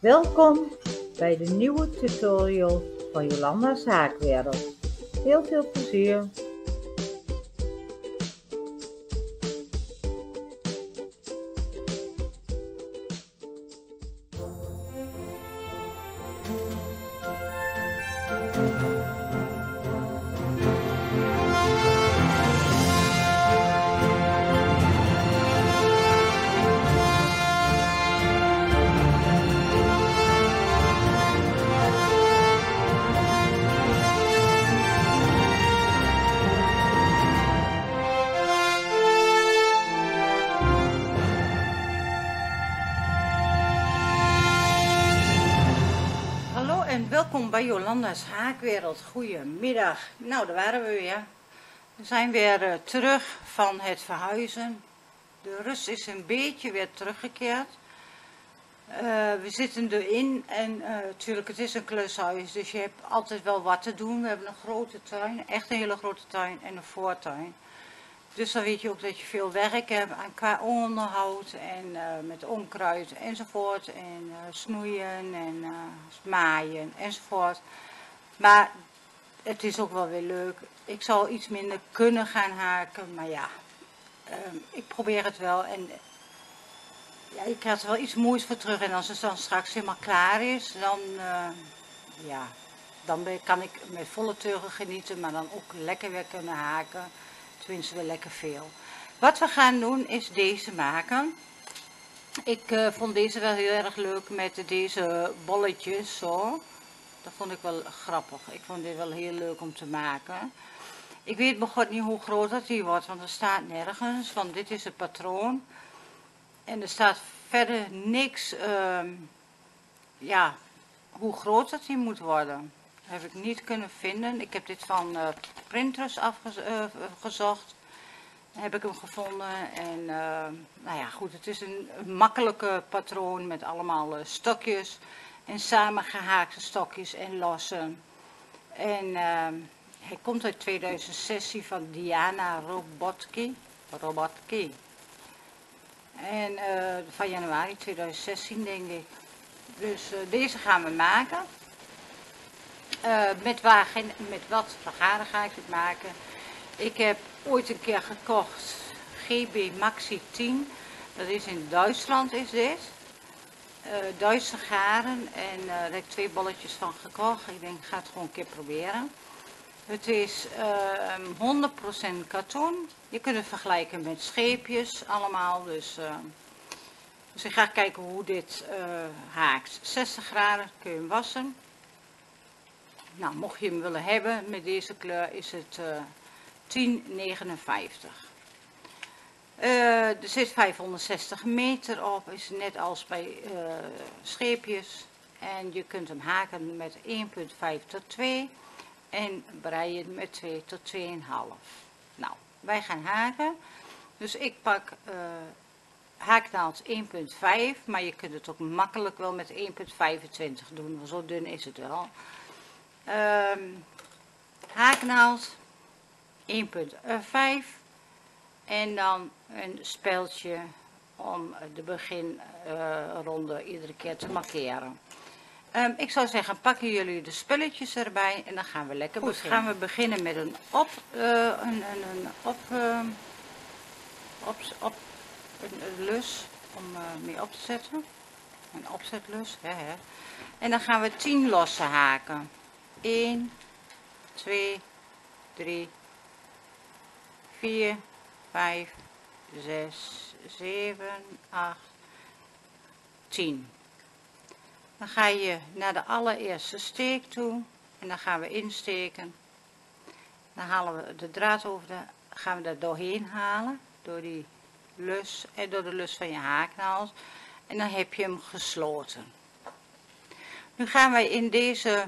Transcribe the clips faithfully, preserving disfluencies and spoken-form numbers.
Welkom bij de nieuwe tutorial van Jolanda's Haakwereld. Heel veel plezier! En welkom bij Jolanda's Haakwereld. Goedemiddag. Nou, daar waren we weer. We zijn weer uh, terug van het verhuizen. De rust is een beetje weer teruggekeerd. Uh, we zitten erin en uh, natuurlijk, het is een klushuis, dus je hebt altijd wel wat te doen. We hebben een grote tuin, echt een hele grote tuin en een voortuin. Dus dan weet je ook dat je veel werk hebt aan qua onderhoud en uh, met onkruid enzovoort. En uh, snoeien en uh, maaien enzovoort. Maar het is ook wel weer leuk. Ik zal iets minder kunnen gaan haken, maar ja, uh, ik probeer het wel. En ja, ik krijg er wel iets moois voor terug. En als het dan straks helemaal klaar is, dan, uh, ja, dan kan ik met volle teugen genieten, maar dan ook lekker weer kunnen haken. Tenminste wel lekker veel. Wat we gaan doen is deze maken. Ik uh, vond deze wel heel erg leuk met deze bolletjes zo. Dat vond ik wel grappig. Ik vond dit wel heel leuk om te maken. Ik weet begot niet hoe groot dat die wordt, want er staat nergens. Want dit is het patroon. En er staat verder niks, uh, ja, hoe groot dat die moet worden. Dat heb ik niet kunnen vinden. Ik heb dit van uh, Pinterest afgezocht. Uh, heb ik hem gevonden. En uh, nou ja, goed, het is een, een makkelijke patroon met allemaal uh, stokjes. En samengehaakte stokjes en losse. En uh, hij komt uit tweeduizend zestien van Diana Robotki. Robotki. En uh, van januari tweeduizend zestien denk ik. Dus uh, deze gaan we maken. Uh, met, waar, met wat vergaren ga ik het maken. Ik heb ooit een keer gekocht G B Maxi tien. Dat is in Duitsland is dit. Uh, Duitse garen. En uh, daar heb ik twee bolletjes van gekocht. Ik denk ik ga het gewoon een keer proberen. Het is uh, honderd procent katoen. Je kunt het vergelijken met scheepjes allemaal. Dus, uh, dus ik ga kijken hoe dit uh, haakt. zestig graden kun je hem wassen. Nou, mocht je hem willen hebben met deze kleur is het uh, tien negenenvijftig. Uh, er zit vijfhonderdzestig meter op, is net als bij uh, scheepjes. En je kunt hem haken met één komma vijf tot twee en breien met twee tot twee komma vijf. Nou, wij gaan haken. Dus ik pak uh, haaknaald één komma vijf, maar je kunt het ook makkelijk wel met één komma vijfentwintig doen, want zo dun is het wel. Um, haaknaald één komma vijf en dan een speldje om de beginronde uh, iedere keer te markeren. Um, ik zou zeggen, pakken jullie de spulletjes erbij en dan gaan we lekker Goed, beginnen. Gaan we beginnen met een op, uh, een, een, een op, uh, op, op een, een lus om uh, mee op te zetten. Een opzetlus, hè, hè. En dan gaan we tien losse haken. één, twee, drie, vier, vijf, zes, zeven, acht, tien. Dan ga je naar de allereerste steek toe en dan gaan we insteken. Dan halen we de draad over, de, gaan we daar doorheen halen, door die lus en door de lus van je haaknaald. En dan heb je hem gesloten. Nu gaan wij in deze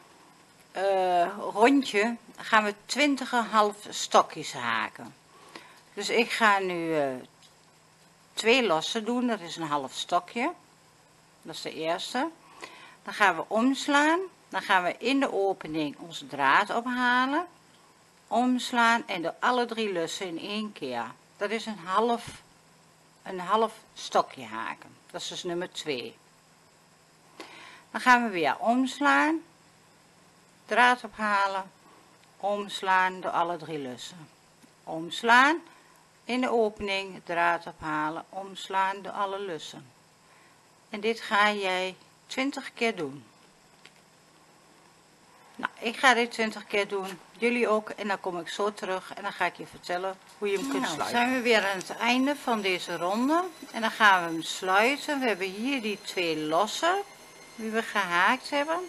Uh, rondje gaan we twintig komma vijf stokjes haken. Dus ik ga nu uh, twee losse doen, dat is een half stokje. Dat is de eerste. Dan gaan we omslaan. Dan gaan we in de opening onze draad ophalen. Omslaan en door alle drie lussen in één keer. Dat is een half, een half stokje haken. Dat is dus nummer twee. Dan gaan we weer omslaan, draad ophalen, omslaan door alle drie lussen. Omslaan, in de opening, draad ophalen, omslaan door alle lussen. En dit ga jij twintig keer doen. Nou, ik ga dit twintig keer doen, jullie ook, en dan kom ik zo terug en dan ga ik je vertellen hoe je hem kunt sluiten. Dan zijn we weer aan het einde van deze ronde en dan gaan we hem sluiten. We hebben hier die twee losse die we gehaakt hebben.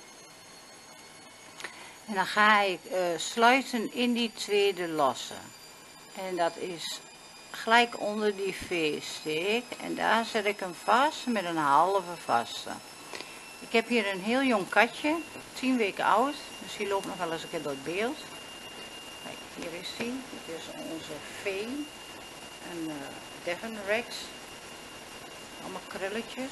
En dan ga ik uh, sluiten in die tweede losse. En dat is gelijk onder die V-steek. En daar zet ik hem vast met een halve vaste. Ik heb hier een heel jong katje, tien weken oud. Dus die loopt nog wel eens een keer door het beeld. Kijk, hier is hij. Dit is onze V. Een uh, Devon Rex. Allemaal krulletjes.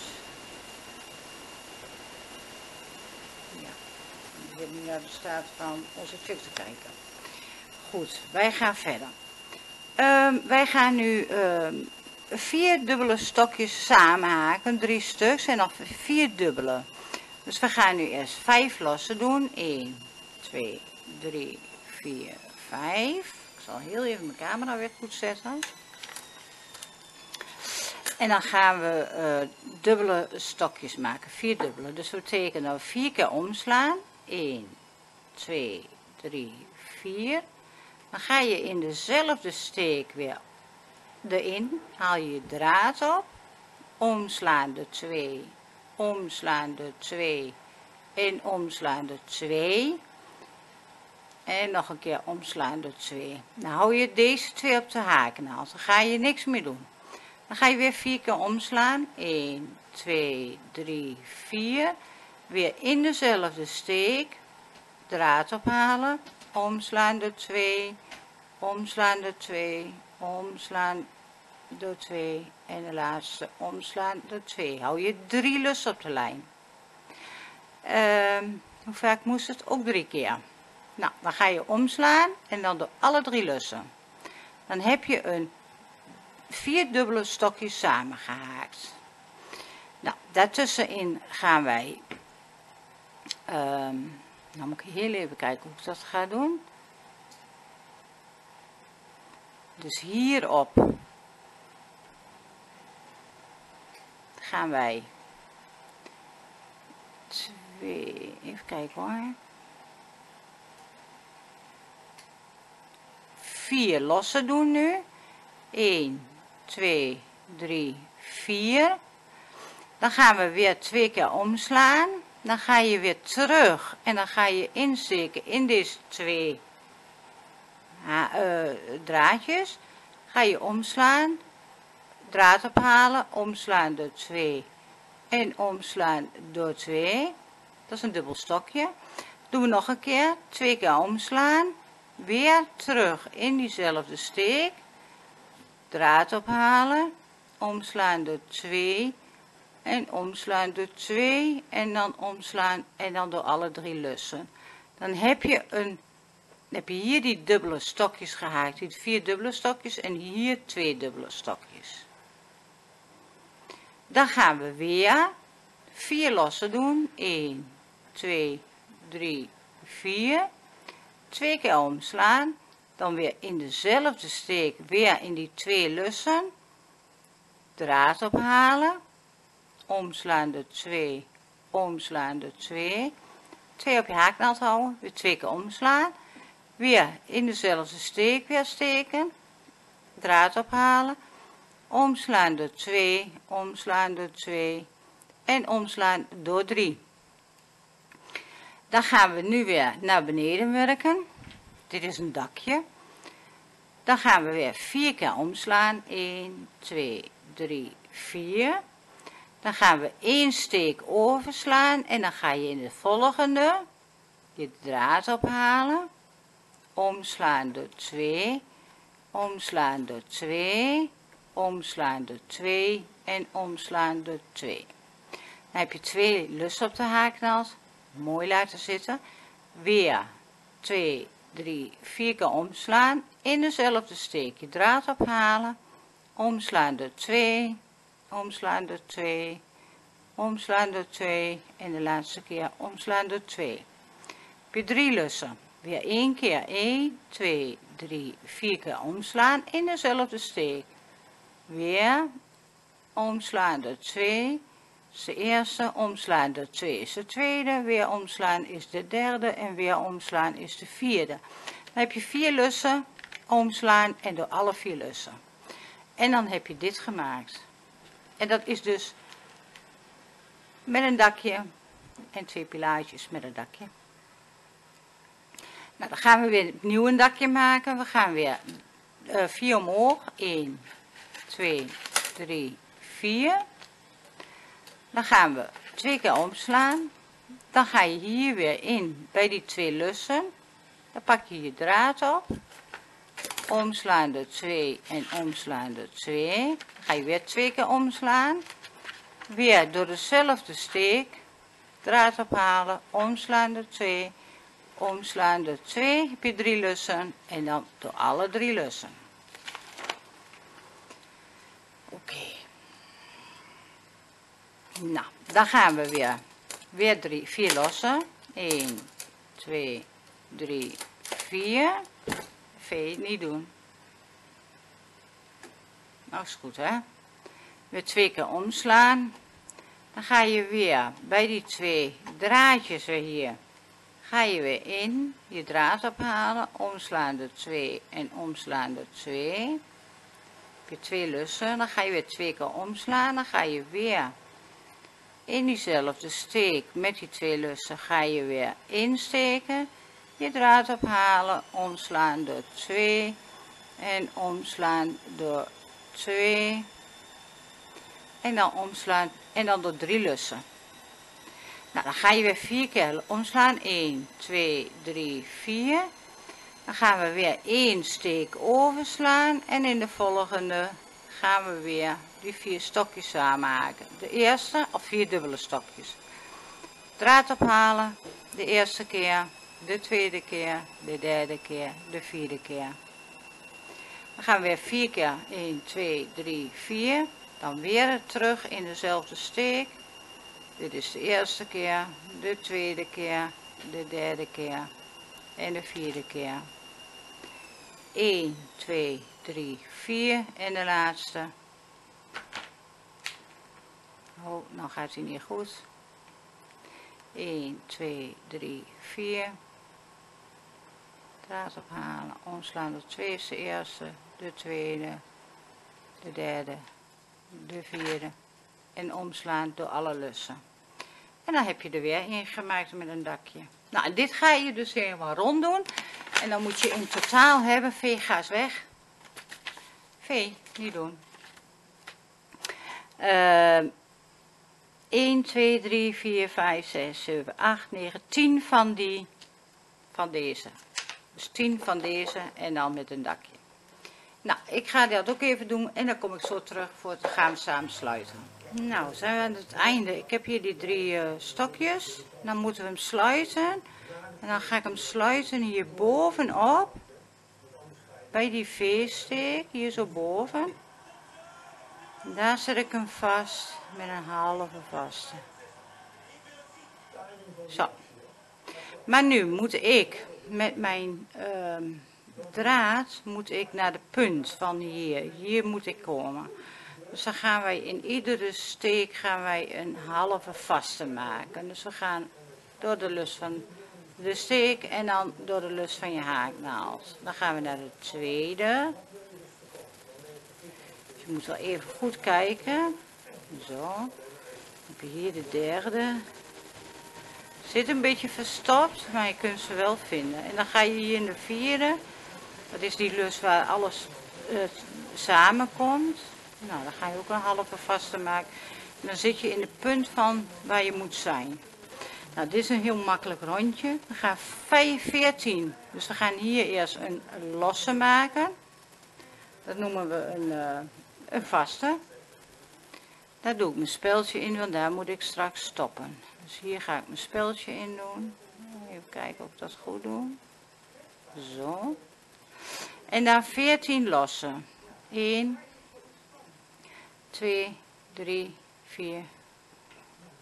Ja. We hebben nu naar de staat van onze chip te kijken. Goed, wij gaan verder. Um, wij gaan nu um, vier dubbele stokjes samenhaken, drie stuks en nog vier dubbele. Dus we gaan nu eerst vijf losse doen. een, twee, drie, vier, vijf. Ik zal heel even mijn camera weer goed zetten. En dan gaan we uh, dubbele stokjes maken, vier dubbele. Dus dat betekent dat we vier keer omslaan. een, twee, drie, vier. Dan ga je in dezelfde steek weer erin, haal je je draad op, omslaan de twee, omslaan de twee en omslaan de twee. En nog een keer omslaan de twee. Dan hou je deze twee op de haaknaald, dan ga je niks meer doen. Dan ga je weer vier keer omslaan, een, twee, drie, vier. Weer in dezelfde steek, draad ophalen, omslaan de twee, omslaan de twee, omslaan de twee en de laatste omslaan de twee. Hou je drie lussen op de lijn. Uh, hoe vaak moest het? Ook drie keer. Nou, dan ga je omslaan en dan door alle drie lussen. Dan heb je een vier dubbele stokjes samengehaakt. Nou, daartussenin gaan wij, um, nou moet ik heel even kijken hoe ik dat ga doen. Dus hierop gaan wij twee, even kijken hoor, vier losse doen nu. een, twee, drie, vier. Dan gaan we weer twee keer omslaan. Dan ga je weer terug en dan ga je insteken in deze twee uh, draadjes. Ga je omslaan, draad ophalen, omslaan door twee en omslaan door twee. Dat is een dubbel stokje. Doen we nog een keer, twee keer omslaan, weer terug in diezelfde steek, draad ophalen, omslaan door twee en omslaan door twee en dan omslaan en dan door alle drie lussen. Dan heb je een, dan heb je hier die dubbele stokjes gehaakt, die vier dubbele stokjes en hier twee dubbele stokjes. Dan gaan we weer vier lossen doen, een, twee, drie, vier, twee keer omslaan, dan weer in dezelfde steek weer in die twee lussen, draad ophalen, omslaan de twee, omslaan de twee, twee op je haaknaald houden, weer twee keer omslaan, weer in dezelfde steek weer steken, draad ophalen, omslaan door twee, omslaan door twee en omslaan door drie. Dan gaan we nu weer naar beneden werken. Dit is een dakje. Dan gaan we weer vier keer omslaan. een, twee, drie, vier. Dan gaan we één steek overslaan en dan ga je in de volgende je draad ophalen, omslaan door twee, omslaan door twee, omslaan door twee en omslaan door twee. Dan heb je twee lussen op de haaknaald, mooi laten zitten, weer twee, drie, vier keer omslaan, in dezelfde steek je draad ophalen, omslaan door twee, omslaan door twee, omslaan door twee en de laatste keer omslaan door twee. Heb je drie lussen. Weer één keer één, twee, drie, vier keer omslaan in dezelfde steek. Weer omslaan door twee, is de eerste, omslaan door twee is de tweede, weer omslaan is de derde en weer omslaan is de vierde. Dan heb je vier lussen, omslaan en door alle vier lussen. En dan heb je dit gemaakt. En dat is dus met een dakje en twee pilaartjes met een dakje. Nou, dan gaan we weer opnieuw een dakje maken. We gaan weer uh, vier omhoog. één, twee, drie, vier. Dan gaan we twee keer omslaan. Dan ga je hier weer in bij die twee lussen. Dan pak je je draad op. Omslaan door twee en omslaan door twee. Dan ga je weer twee keer omslaan. Weer door dezelfde steek. Draad ophalen. Omslaan door twee. Omslaan door twee. Heb je drie lussen. En dan door alle drie lussen. Oké. Okay. Nou, dan gaan we weer. Weer drie, vier lossen. één, twee, drie, vier. Vee niet doen. Nou is goed, hè. Weer twee keer omslaan. Dan ga je weer bij die twee draadjes weer hier. Ga je weer in. Je draad ophalen. Omslaan door twee en omslaan door twee. Heb je twee lussen. Dan ga je weer twee keer omslaan. Dan ga je weer in diezelfde steek met die twee lussen ga je weer insteken. Je draad ophalen, omslaan door twee en omslaan door twee en dan omslaan en dan door drie lussen. Nou, dan ga je weer vier keer omslaan. één, twee, drie, vier. Dan gaan we weer één steek overslaan en in de volgende gaan we weer die vier stokjes aanmaken. De eerste, of vier dubbele stokjes. Draad ophalen, de eerste keer, de tweede keer, de derde keer, de vierde keer. Dan gaan we weer vier keer, één, twee, drie, vier. Dan weer terug in dezelfde steek. Dit is de eerste keer, de tweede keer, de derde keer en de vierde keer. één, twee, drie, vier en de laatste. Oh, nou gaat hij niet goed. één, twee, drie, vier. Draad ophalen, omslaan door twee is de eerste, de tweede, de derde, de vierde en omslaan door alle lussen. En dan heb je er weer een gemaakt met een dakje. Nou, en dit ga je dus helemaal rond doen. En dan moet je in totaal hebben, Vee, ga eens weg. Vee, niet doen. Uh, één, twee, drie, vier, vijf, zes, zeven, acht, negen, tien van die, van deze. Dus tien van deze en dan met een dakje. Nou, ik ga dat ook even doen en dan kom ik zo terug voor te gaan samen sluiten. Nou, zijn we aan het einde. Ik heb hier die drie uh, stokjes. Dan moeten we hem sluiten. En dan ga ik hem sluiten hier bovenop. Bij die veesteek, hier zo boven. En daar zet ik hem vast met een halve vaste. Zo. Maar nu moet ik met mijn uh, draad moet ik naar de punt van hier. Hier moet ik komen. Dus dan gaan wij in iedere steek gaan wij een halve vaste maken. Dus we gaan door de lus van de steek en dan door de lus van je haaknaald. Dan gaan we naar de tweede. Dus je moet wel even goed kijken. Zo. Dan heb je hier de derde. Zit een beetje verstopt, maar je kunt ze wel vinden. En dan ga je hier in de vierde. Dat is die lus waar alles uh, samenkomt. Nou, dan ga je ook een halve vaste maken. En dan zit je in de punt van waar je moet zijn. Nou, dit is een heel makkelijk rondje. We gaan veertien. Dus we gaan hier eerst een losse maken. Dat noemen we een, uh, een vaste. Daar doe ik mijn speldje in, want daar moet ik straks stoppen. Dus hier ga ik mijn speldje in doen. Even kijken of ik dat goed doe. Zo. En dan veertien losse. één, twee, drie, vier,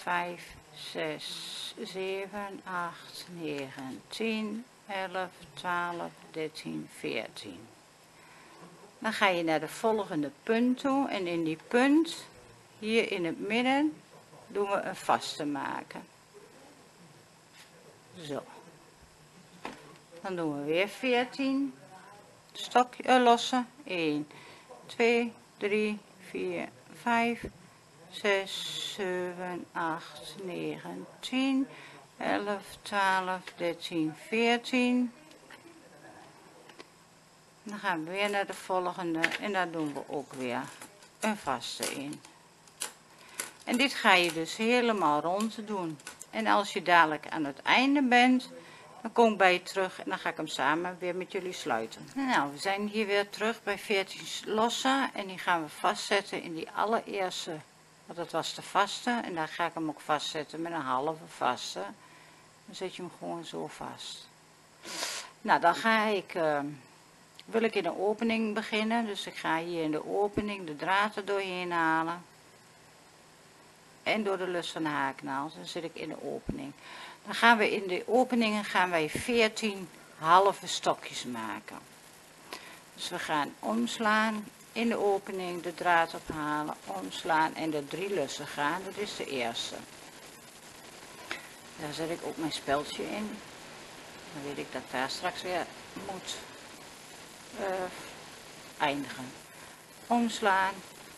vijf, zes, zeven, acht, negen, tien, elf, twaalf, dertien, veertien. Dan ga je naar de volgende punt toe en in die punt, hier in het midden, doen we een vaste maken. Zo. Dan doen we weer veertien stokje, uh, lossen. een, twee, drie, vier, vijf, zes, zeven, acht, negen, tien, elf, twaalf, dertien, veertien. Dan gaan we weer naar de volgende en daar doen we ook weer een vaste in. En dit ga je dus helemaal rond doen. En als je dadelijk aan het einde bent, dan kom ik bij je terug en dan ga ik hem samen weer met jullie sluiten. Nou, we zijn hier weer terug bij veertien lossen en die gaan we vastzetten in die allereerste, want dat was de vaste. En daar ga ik hem ook vastzetten met een halve vaste. Dan zet je hem gewoon zo vast. Nou, dan ga ik, uh, wil ik in de opening beginnen. Dus ik ga hier in de opening de draad er doorheen halen. En door de lus van de haaknaald, dan zit ik in de opening. Dan gaan we in de openingen gaan wij veertien halve stokjes maken. Dus we gaan omslaan, in de opening de draad ophalen, omslaan en de drie lussen gaan. Dat is de eerste. Daar zet ik ook mijn speldje in. Dan weet ik dat ik daar straks weer moet uh, eindigen. Omslaan.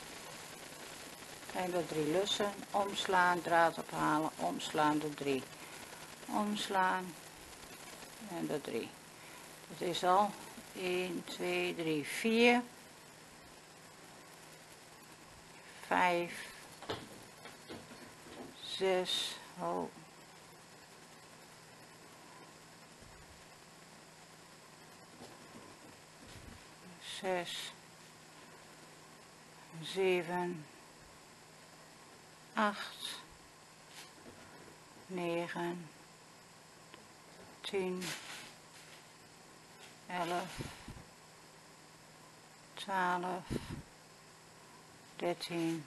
En de drie lussen, omslaan, draad ophalen, omslaan, de drie, omslaan en de drie. Dat is al een, twee, drie, vier, vijf, zes, oh, zes, zeven, acht, negen, tien, elf, twaalf, dertien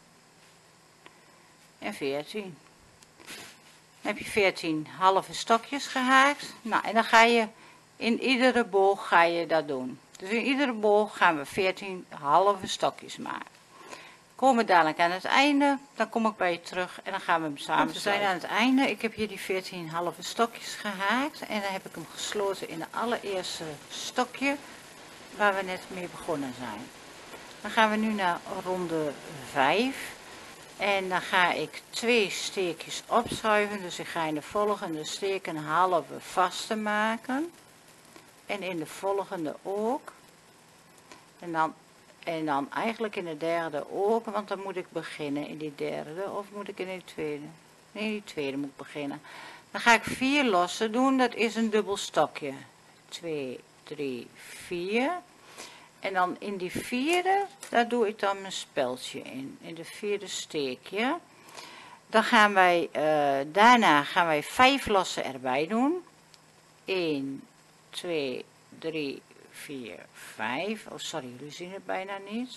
en veertien. Dan heb je veertien halve stokjes gehaakt. Nou, en dan ga je in iedere boog ga je dat doen. Dus in iedere boog gaan we veertien halve stokjes maken. Komen we dadelijk aan het einde, dan kom ik bij je terug en dan gaan we hem samen. We zijn aan het einde. Ik heb hier die veertien halve stokjes gehaakt en dan heb ik hem gesloten in de allereerste stokje waar we net mee begonnen zijn. Dan gaan we nu naar ronde vijf en dan ga ik twee steekjes opschuiven. Dus ik ga in de volgende steek een halve vaste maken en in de volgende ook. En dan En dan eigenlijk in de derde ook, want dan moet ik beginnen in die derde, of moet ik in die tweede? Nee, in die tweede moet ik beginnen. Dan ga ik vier lossen doen, dat is een dubbel stokje. twee, drie, vier. En dan in die vierde, daar doe ik dan mijn speldje in, in de vierde steekje. Dan gaan wij, uh, daarna gaan wij vijf lossen erbij doen. een, twee, drie, vier, vijf. Oh, sorry, jullie zien het bijna niet.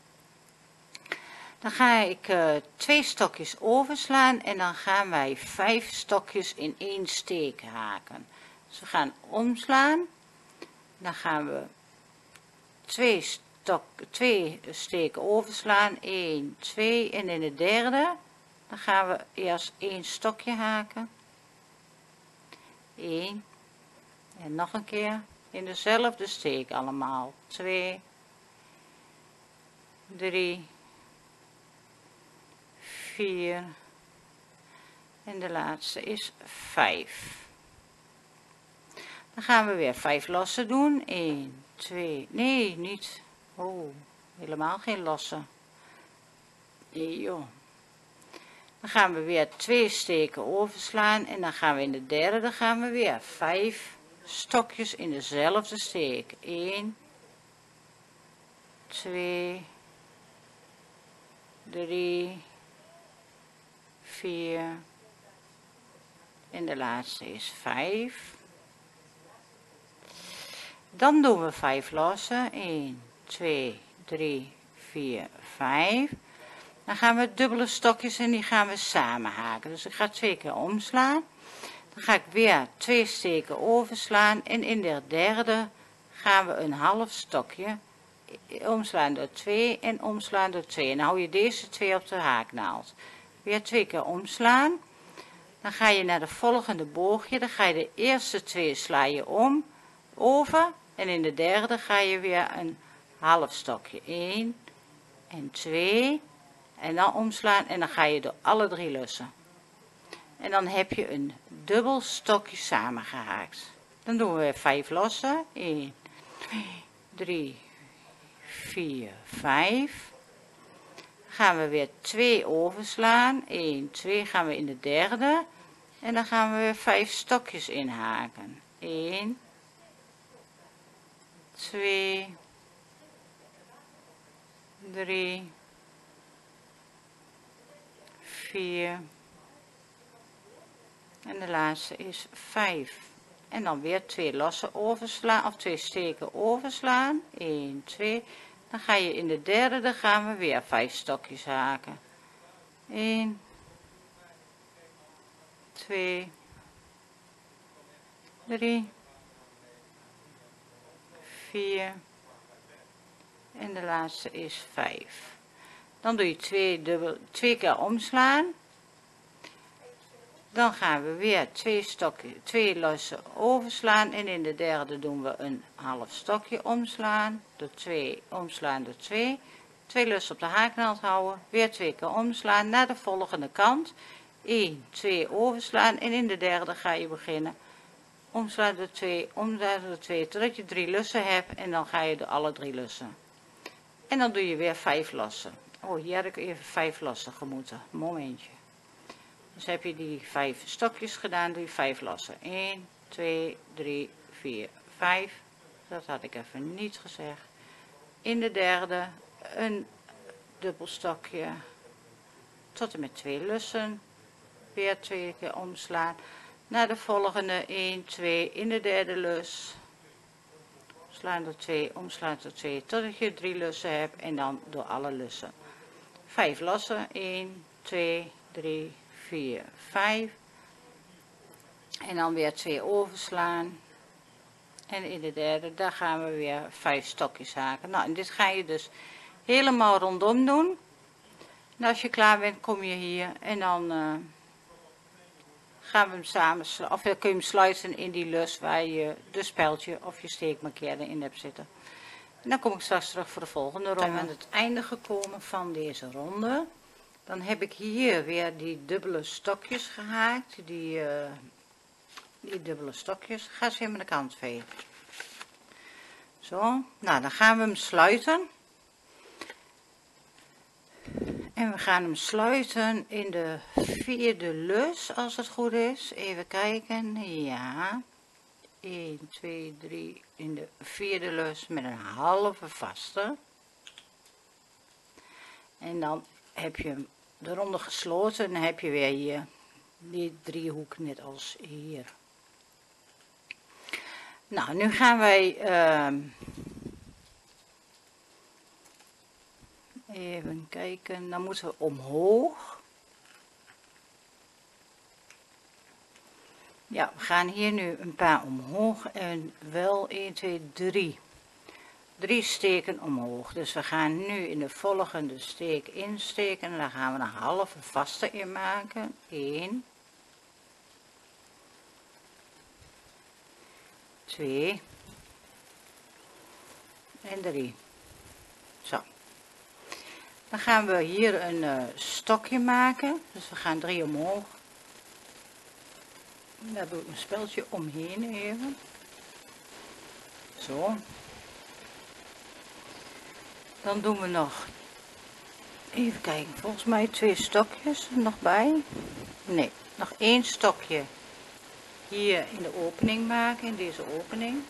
Dan ga ik uh, twee stokjes overslaan en dan gaan wij vijf stokjes in één steek haken. Dus we gaan omslaan. Dan gaan we twee, stok, twee steken overslaan. een, twee en in de derde dan gaan we eerst één stokje haken. één en nog een keer. In dezelfde steek allemaal. twee, drie, vier en de laatste is vijf. Dan gaan we weer vijf lossen doen. een, twee, nee niet. Oh, helemaal geen lossen. Nee joh. Dan gaan we weer twee steken overslaan en dan gaan we in de derde, dan gaan we weer vijf stokjes in dezelfde steek. een, twee, drie, vier en de laatste is vijf. Dan doen we vijf lossen. een, twee, drie, vier, vijf. Dan gaan we dubbele stokjes en die gaan we samen haken. Dus ik ga twee keer omslaan. Dan ga ik weer twee steken overslaan en in de derde gaan we een half stokje omslaan door twee en omslaan door twee. En dan hou je deze twee op de haaknaald. Weer twee keer omslaan. Dan ga je naar de volgende boogje. Dan ga je de eerste twee sla je om, over. En in de derde ga je weer een half stokje. één en twee. En dan omslaan en dan ga je door alle drie lussen. En dan heb je een dubbel stokje samengehaakt. Dan doen we weer vijf lossen. één, twee, drie, vier, vijf. Gaan we weer twee overslaan. één, twee gaan we in de derde. En dan gaan we weer vijf stokjes inhaken. één, twee, drie, vier. En de laatste is vijf. En dan weer twee lossen overslaan, of twee steken overslaan. één, twee. Dan ga je in de derde, dan gaan we weer vijf stokjes haken. één, twee, drie, vier. En de laatste is vijf. Dan doe je twee, dubbel, twee keer omslaan. Dan gaan we weer twee, stokje, twee lossen overslaan en in de derde doen we een half stokje omslaan, door twee, omslaan door twee, twee lossen op de haaknaald houden, weer twee keer omslaan naar de volgende kant, één, twee overslaan en in de derde ga je beginnen, omslaan door twee, omslaan door twee, totdat je drie lussen hebt en dan ga je door alle drie lussen. En dan doe je weer vijf lossen. Oh, hier heb ik even vijf lossen gemoeten, momentje. Dus heb je die vijf stokjes gedaan, doe je vijf lossen. één, twee, drie, vier, vijf. Dat had ik even niet gezegd. In de derde een dubbel stokje tot en met twee lussen. Weer twee keer omslaan. Naar de volgende één, twee in de derde lus. Slaan door twee, omslaan door twee totdat je drie lussen hebt en dan door alle lussen. vijf lossen. één, twee, drie, vier, vijf. En dan weer twee overslaan. En in de derde, daar gaan we weer vijf stokjes haken. Nou, en dit ga je dus helemaal rondom doen. En als je klaar bent, kom je hier en dan uh, gaan we hem samen, of dan kun je hem sluiten in die lus waar je de speldje of je steekmarkeerder in hebt zitten. En dan kom ik straks terug voor de volgende ronde. Dan zijn we aan het einde gekomen van deze ronde. Dan heb ik hier weer die dubbele stokjes gehaakt. Die, uh, die dubbele stokjes. Ga ze even aan de kant vegen. Zo. Nou, dan gaan we hem sluiten. En we gaan hem sluiten in de vierde lus, als het goed is. Even kijken. Ja. één, twee, drie in de vierde lus met een halve vaste. En dan heb je hem de ronde gesloten en dan heb je weer hier die driehoek net als hier. Nou, nu gaan wij uh, even kijken, dan moeten we omhoog. Ja, we gaan hier nu een paar omhoog en wel één, twee, drie. Drie steken omhoog. Dus we gaan nu in de volgende steek insteken en dan gaan we een halve vaste in maken. één, twee en drie. Zo. Dan gaan we hier een uh, stokje maken. Dus we gaan drie omhoog. Daar doe ik een speldje omheen even. Zo. Dan doen we nog, even kijken, volgens mij twee stokjes er nog bij. Nee, nog één stokje hier in de opening maken, in deze opening.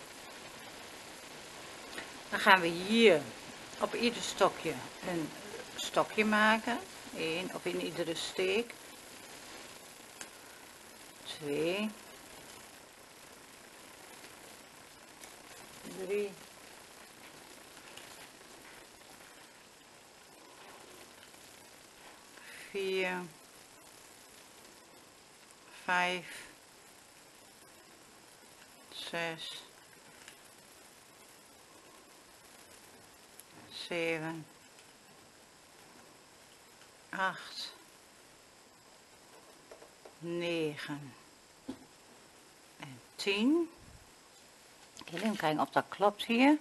Dan gaan we hier op ieder stokje een stokje maken. één of in iedere steek. twee. drie. vier, vijf, zes, zeven, acht, negen en tien. Ik wil even kijken of dat klopt hier.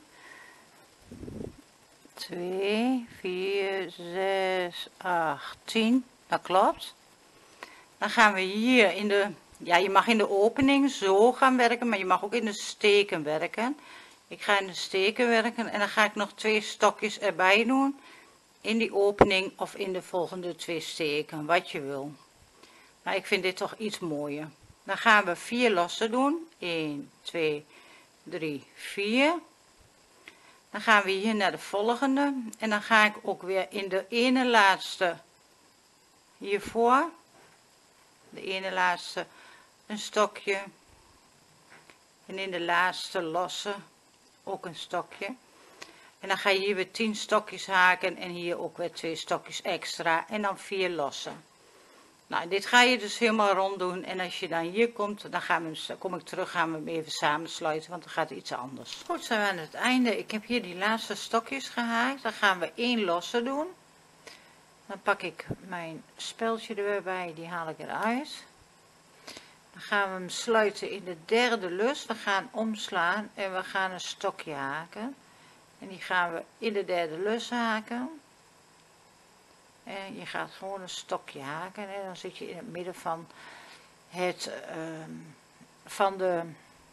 twee, vier, zes, acht, tien. Dat klopt. Dan gaan we hier in de, ja, je mag in de opening zo gaan werken, maar je mag ook in de steken werken. Ik ga in de steken werken en dan ga ik nog twee stokjes erbij doen. In die opening of in de volgende twee steken, wat je wil. Maar ik vind dit toch iets mooier. Dan gaan we vier lossen doen. een, twee, drie, vier. Dan gaan we hier naar de volgende. En dan ga ik ook weer in de ene laatste hiervoor. De ene laatste een stokje. En in de laatste losse ook een stokje. En dan ga je hier weer tien stokjes haken. En hier ook weer twee stokjes extra. En dan vier lossen. Nou, dit ga je dus helemaal rond doen. En als je dan hier komt, dan gaan we hem, kom ik terug, gaan we hem even samensluiten, want dan gaat iets anders. Goed, zijn we aan het einde. Ik heb hier die laatste stokjes gehaakt. Dan gaan we één losse doen. Dan pak ik mijn speldje er weer bij, die haal ik eruit. Dan gaan we hem sluiten in de derde lus. We gaan omslaan en we gaan een stokje haken. En die gaan we in de derde lus haken. En je gaat gewoon een stokje haken en dan zit je in het midden van het uh, van de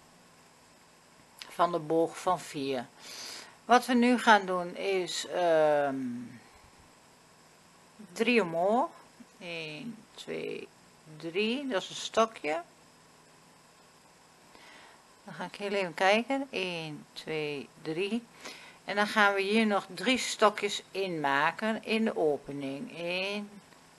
van de boog van vier. Wat we nu gaan doen is uh, drie omhoog. een, twee, drie. Dat is een stokje. Dan ga ik heel even kijken. een, twee, drie. En dan gaan we hier nog drie stokjes in maken in de opening. een,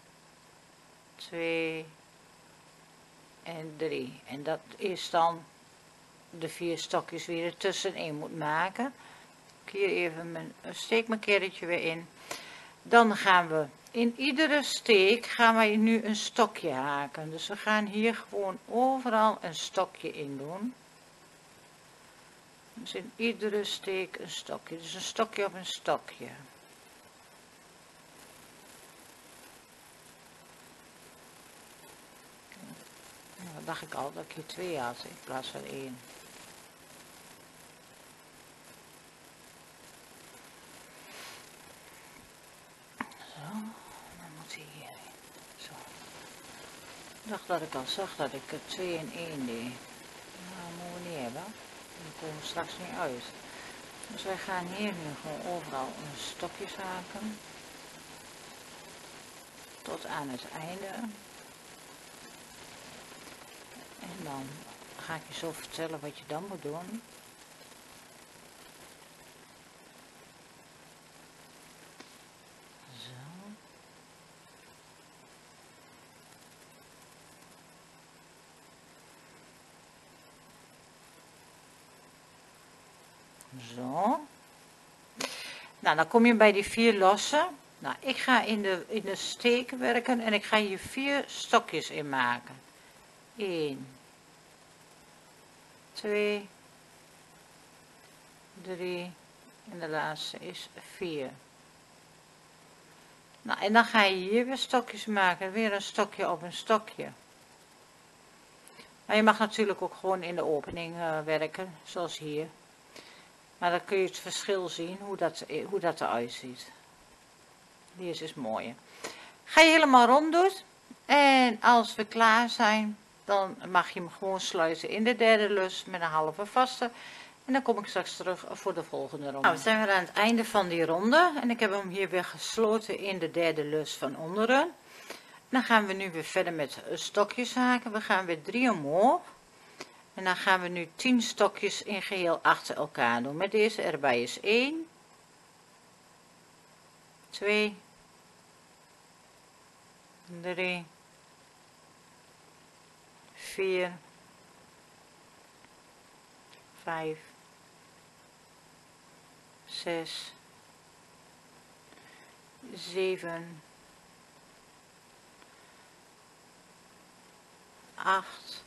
twee en drie. En dat is dan de vier stokjes weer er tussenin moet maken. Ik hier even mijn steekmarkeertje weer in. Dan gaan we in iedere steek gaan wij nu een stokje haken. Dus we gaan hier gewoon overal een stokje in doen. Dus in iedere steek een stokje. Dus een stokje op een stokje. Nou, dat dacht ik al dat ik hier twee had in plaats van één. Zo, dan moet hij hier. Zo. Ik dacht dat ik al zag dat ik er twee in één deed. Nou, dat moeten we niet hebben. Die komen straks niet uit. Dus wij gaan hier nu gewoon overal een stokjes haken. Tot aan het einde. En dan ga ik je zo vertellen wat je dan moet doen. Zo. Zo. Nou, dan kom je bij die vier losse. Nou, ik ga in de, in de steken werken en ik ga hier vier stokjes in maken. een, twee, drie en de laatste is vier. Nou, en dan ga je hier weer stokjes maken. Weer een stokje op een stokje. Maar je mag natuurlijk ook gewoon in de opening uh, werken, zoals hier. Maar dan kun je het verschil zien, hoe dat, hoe dat eruit ziet. Deze is mooi. Ga je helemaal rond doen. En als we klaar zijn, dan mag je hem gewoon sluiten in de derde lus met een halve vaste. En dan kom ik straks terug voor de volgende ronde. Nou, we zijn weer aan het einde van die ronde. En ik heb hem hier weer gesloten in de derde lus van onderen. Dan gaan we nu weer verder met stokjes haken. We gaan weer drie omhoog. En dan gaan we nu tien stokjes in geheel achter elkaar doen. Met deze erbij is één, twee, drie, vier, vijf, zes, zeven, acht,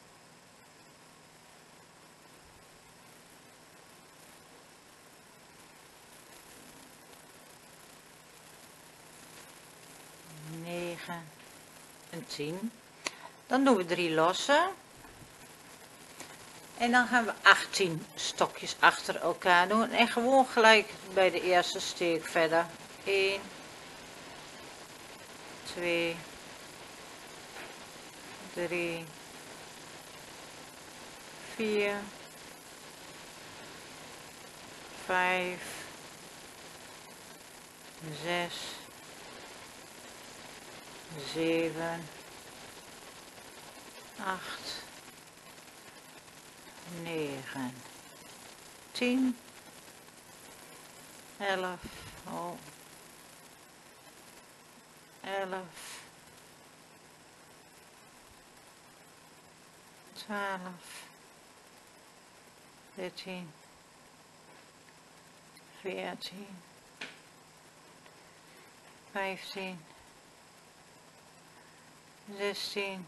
negen en tien. Dan doen we drie losse. En dan gaan we achttien stokjes achter elkaar doen. En gewoon gelijk bij de eerste steek verder. één, twee, drie, vier, vijf, zes, zeven, acht, negen, tien, elf, oh, elf, twaalf, dertien, veertien, vijftien, zestien,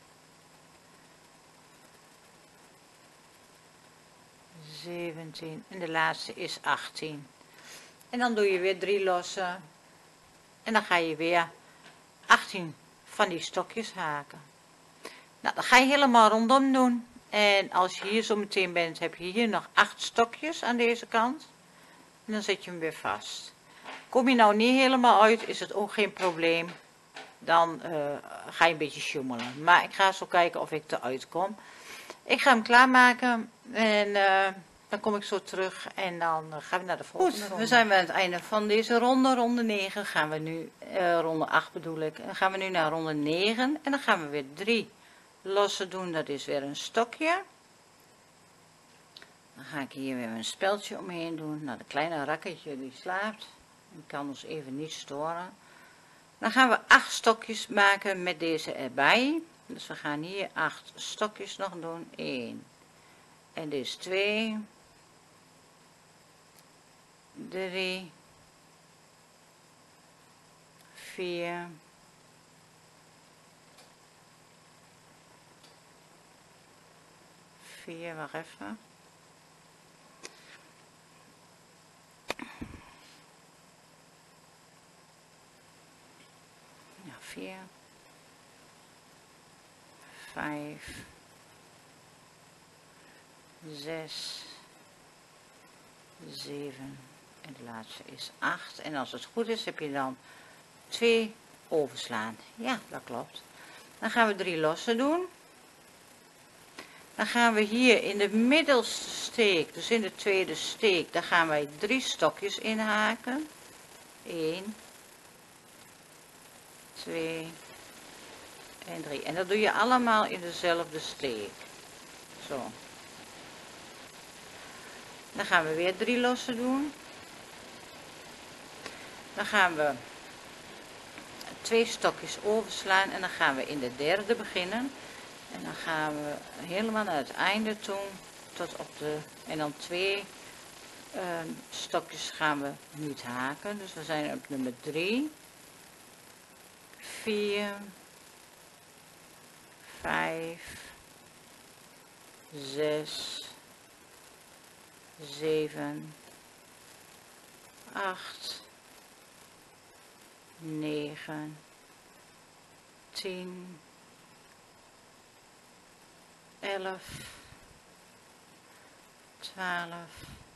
zeventien en de laatste is achttien. En dan doe je weer drie losse en dan ga je weer achttien van die stokjes haken. Nou, dat ga je helemaal rondom doen. En als je hier zo meteen bent, heb je hier nog acht stokjes aan deze kant. En dan zet je hem weer vast. Kom je nou niet helemaal uit, is het ook geen probleem. Dan uh, ga je een beetje sjoemelen. Maar ik ga zo kijken of ik eruit kom. Ik ga hem klaarmaken en uh, dan kom ik zo terug en dan uh, gaan we naar de volgende Goed, ronde. We zijn bij het einde van deze ronde, ronde negen. Gaan we nu, uh, ronde acht bedoel ik. Dan gaan we nu naar ronde negen en dan gaan we weer drie losse doen. Dat is weer een stokje. Dan ga ik hier weer een speldje omheen doen. Nou, de kleine rakketje die slaapt. Die kan ons even niet storen. Dan gaan we acht stokjes maken met deze erbij. Dus we gaan hier acht stokjes nog doen. één. En dit is twee. drie. vier. vier, wacht even. Ja, vier. vijf. zes. zeven. En de laatste is acht. En als het goed is, heb je dan twee overslaan. Ja, dat klopt. Dan gaan we drie losse doen. Dan gaan we hier in de middelste steek, dus in de tweede steek, daar gaan wij drie stokjes inhaken. één, twee en drie. En dat doe je allemaal in dezelfde steek. Zo. Dan gaan we weer drie losse doen. Dan gaan we twee stokjes overslaan en dan gaan we in de derde beginnen. En dan gaan we helemaal naar het einde toe, tot op de, en dan twee uh, stokjes gaan we niet haken. Dus we zijn op nummer drie, vier, vijf, zes, zeven, acht, negen, tien, elf, twaalf,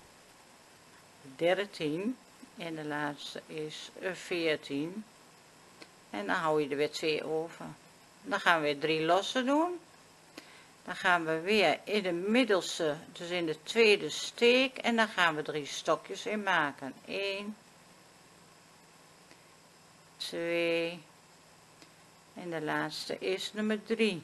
dertien en de laatste is veertien. En dan hou je er weer twee over. Dan gaan we weer drie losse doen. Dan gaan we weer in de middelste, dus in de tweede steek, en dan gaan we drie stokjes in maken. één, twee en de laatste is nummer drie.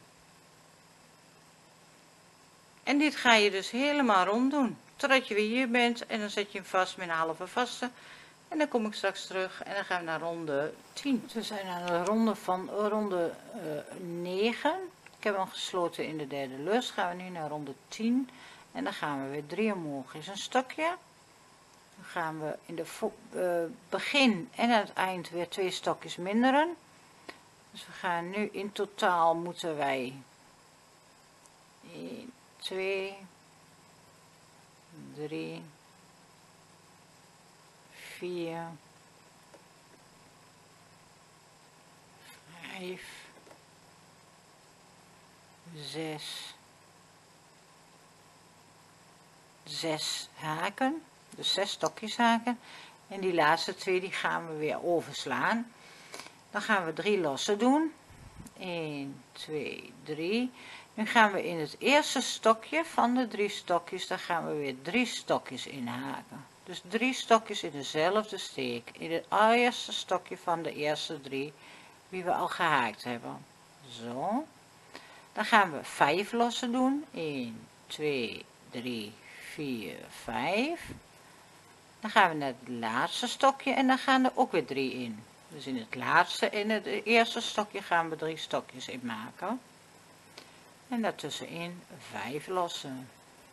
En dit ga je dus helemaal rond doen, totdat je weer hier bent en dan zet je hem vast met een halve vaste. En dan kom ik straks terug en dan gaan we naar ronde tien. We zijn aan de ronde van ronde uh, negen. Ik heb hem gesloten in de derde lus. Gaan we nu naar ronde tien. En dan gaan we weer drie omhoog. Is een stokje. Dan gaan we in de uh, begin en aan het eind weer twee stokjes minderen. Dus we gaan nu in totaal moeten wij een, twee, drie, vier, vijf, zes, zes haken, dus zes stokjes haken, en die laatste twee die gaan we weer overslaan. Dan gaan we drie lossen doen, een, twee, drie. Nu gaan we in het eerste stokje van de drie stokjes, daar gaan we weer drie stokjes in haken. Dus drie stokjes in dezelfde steek, in het eerste stokje van de eerste drie die we al gehaakt hebben. Zo. Dan gaan we vijf lossen doen, een, twee, drie, vier, vijf. Dan gaan we naar het laatste stokje en dan gaan er ook weer drie in. Dus in het laatste en het eerste stokje gaan we drie stokjes in maken. En daartussenin vijf lossen.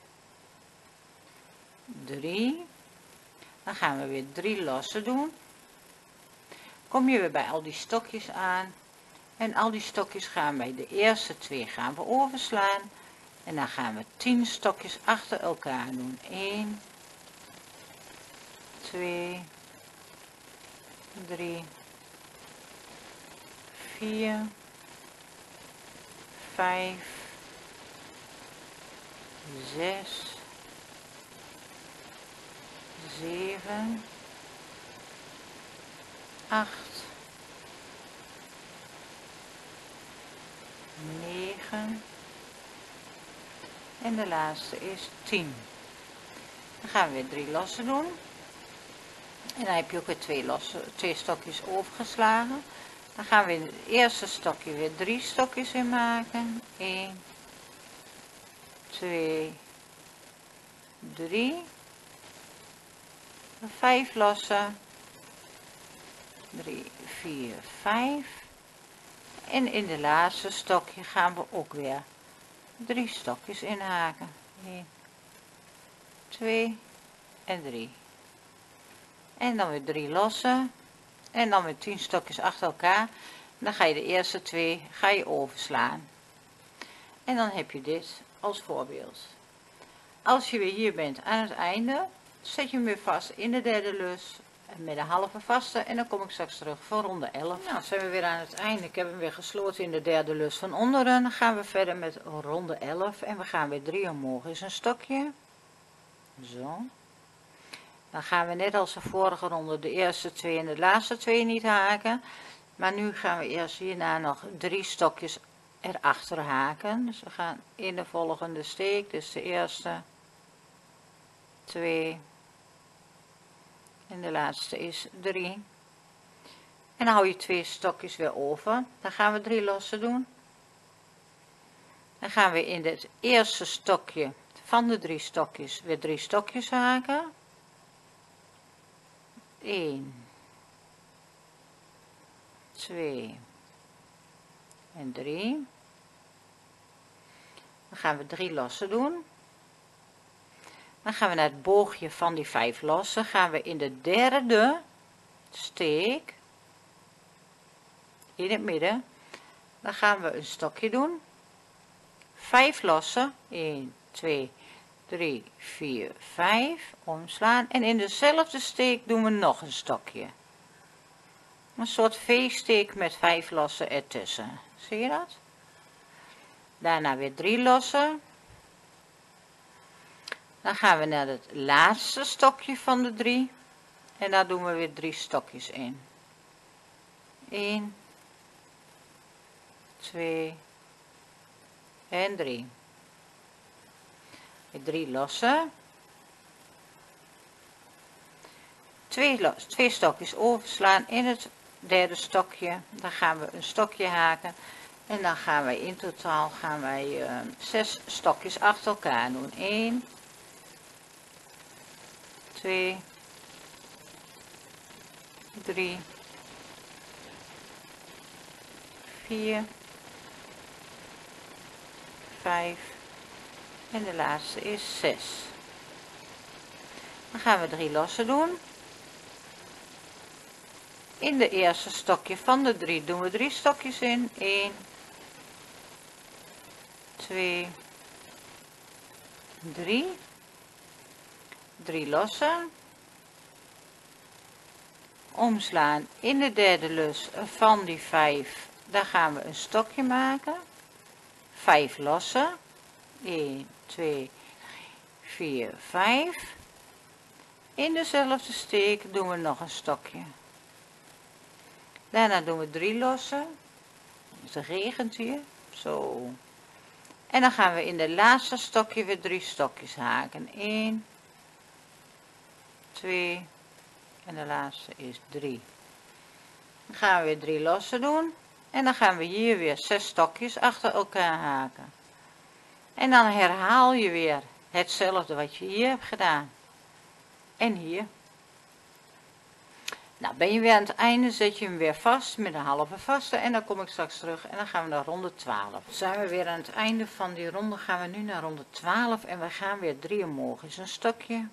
drie. Dan gaan we weer drie lossen doen. Kom je weer bij al die stokjes aan. En al die stokjes gaan bij de eerste twee gaan we overslaan. En dan gaan we tien stokjes achter elkaar doen. een, twee, drie, vier, vijf, zes, zeven, acht, negen en de laatste is tien. Dan gaan we weer drie lossen doen. En dan heb je ook weer twee, losse, twee stokjes overgeslagen. Dan gaan we in het eerste stokje weer drie stokjes in maken. een, twee, drie. vijf lossen. drie, vier, vijf. En in de laatste stokje gaan we ook weer drie stokjes inhaken. een, twee en drie. En dan weer drie lossen. En dan weer tien stokjes achter elkaar. Dan ga je de eerste twee ga je overslaan. En dan heb je dit als voorbeeld. Als je weer hier bent aan het einde, zet je hem weer vast in de derde lus met een halve vaste. En dan kom ik straks terug voor ronde elf. Nou, dan zijn we weer aan het einde. Ik heb hem weer gesloten in de derde lus van onderen. Dan gaan we verder met ronde elf. En we gaan weer drie omhoog is een stokje. Zo. Dan gaan we net als de vorige ronde de eerste twee en de laatste twee niet haken. Maar nu gaan we eerst hierna nog drie stokjes erachter haken. Dus we gaan in de volgende steek. Dus de eerste, twee en de laatste is drie. En dan hou je twee stokjes weer over. Dan gaan we drie lossen doen. Dan gaan we in het eerste stokje van de drie stokjes weer drie stokjes haken. een, twee en drie. Dan gaan we drie lossen doen. Dan gaan we naar het boogje van die vijf lossen. Gaan we in de derde steek in het midden. Dan gaan we een stokje doen. vijf lossen. een, twee, drie, vier, vijf. Omslaan. En in dezelfde steek doen we nog een stokje. Een soort V-steek met vijf lossen ertussen. Zie je dat? Daarna weer drie lossen. Dan gaan we naar het laatste stokje van de drie. En daar doen we weer drie stokjes in. een, twee en drie. Weer drie lossen. Twee, los, twee stokjes overslaan in het derde stokje. Dan gaan we een stokje haken. En dan gaan wij in totaal gaan wij uh, zes stokjes achter elkaar doen. een, twee, drie, vier, vijf en de laatste is zes. Dan gaan we drie lossen doen. In de eerste stokje van de drie doen we drie stokjes in. een, twee drie, drie lossen, omslaan in de derde lus van die vijf, daar gaan we een stokje maken, vijf lossen, een, twee, vier, vijf, in dezelfde steek doen we nog een stokje, daarna doen we drie lossen, het regent hier, zo, en dan gaan we in de laatste stokje weer drie stokjes haken, een, twee, en de laatste is drie. Dan gaan we weer drie lossen doen en dan gaan we hier weer zes stokjes achter elkaar haken. En dan herhaal je weer hetzelfde wat je hier hebt gedaan. En hier. Nou, ben je weer aan het einde, zet je hem weer vast met een halve vaste en dan kom ik straks terug en dan gaan we naar ronde twaalf. Dan zijn we weer aan het einde van die ronde, gaan we nu naar ronde twaalf en we gaan weer drie omhoog. Is een stokje.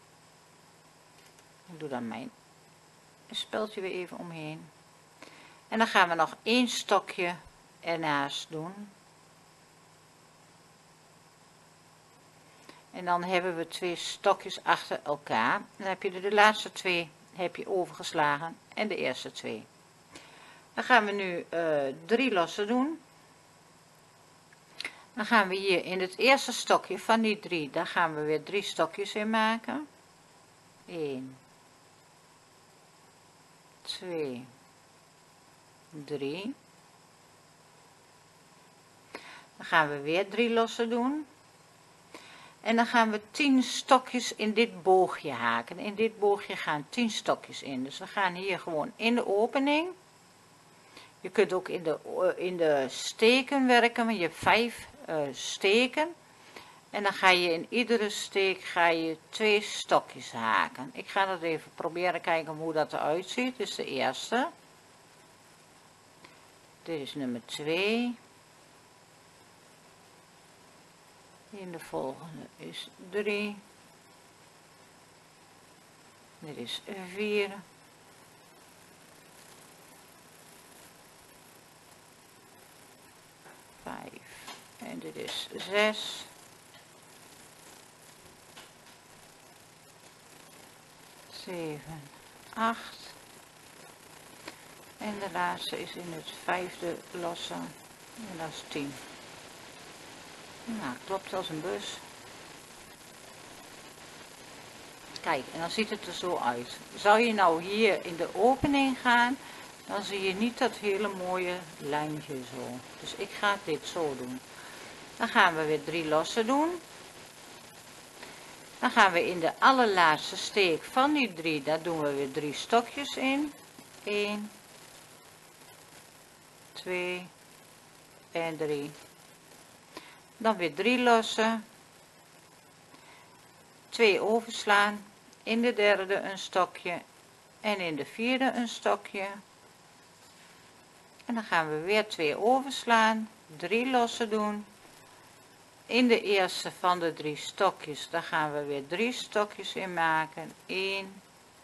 Ik doe dan mijn speldje weer even omheen. En dan gaan we nog één stokje ernaast doen. En dan hebben we twee stokjes achter elkaar. Dan heb je de, de laatste twee heb je overgeslagen en de eerste twee. Dan gaan we nu uh, drie lossen doen. Dan gaan we hier in het eerste stokje van die drie, daar gaan we weer drie stokjes in maken. een, twee, drie. Dan gaan we weer drie lossen doen. En dan gaan we tien stokjes in dit boogje haken. In dit boogje gaan tien stokjes in. Dus we gaan hier gewoon in de opening. Je kunt ook in de, in de steken werken, want je hebt vijf uh, steken. En dan ga je in iedere steek ga je twee stokjes haken. Ik ga dat even proberen kijken hoe dat eruit ziet. Dit is de eerste. Dit is nummer twee. In de volgende is drie. Dit is vier. vijf. En dit is zes. zeven, acht. En de laatste is in het vijfde losse. En dat is tien. Nou, klopt als een bus. Kijk, en dan ziet het er zo uit. Zou je nou hier in de opening gaan, dan zie je niet dat hele mooie lijntje zo. Dus ik ga dit zo doen. Dan gaan we weer drie lossen doen. Dan gaan we in de allerlaatste steek van die drie, daar doen we weer drie stokjes in. een, twee en drie. Dan weer drie lossen. twee overslaan. In de derde een stokje. En in de vierde een stokje. En dan gaan we weer twee overslaan. drie lossen doen. In de eerste van de drie stokjes, daar gaan we weer drie stokjes in maken. een,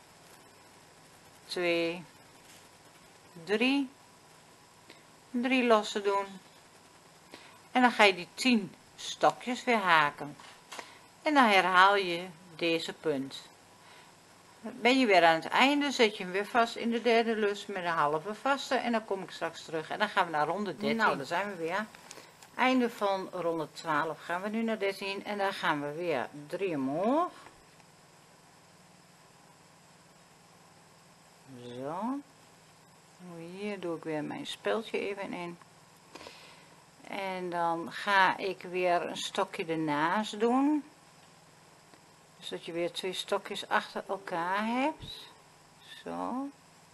twee, drie. drie lossen doen. En dan ga je die tien stokjes weer haken. En dan herhaal je deze punt. Ben je weer aan het einde, zet je hem weer vast in de derde lus met een halve vaste. En dan kom ik straks terug. En dan gaan we naar ronde dertien. Nou, daar zijn we weer. Einde van ronde twaalf gaan we nu naar dertien. En dan gaan we weer drie omhoog. Zo. Hier doe ik weer mijn speldje even in. En dan ga ik weer een stokje ernaast doen. Dus dat je weer twee stokjes achter elkaar hebt. Zo.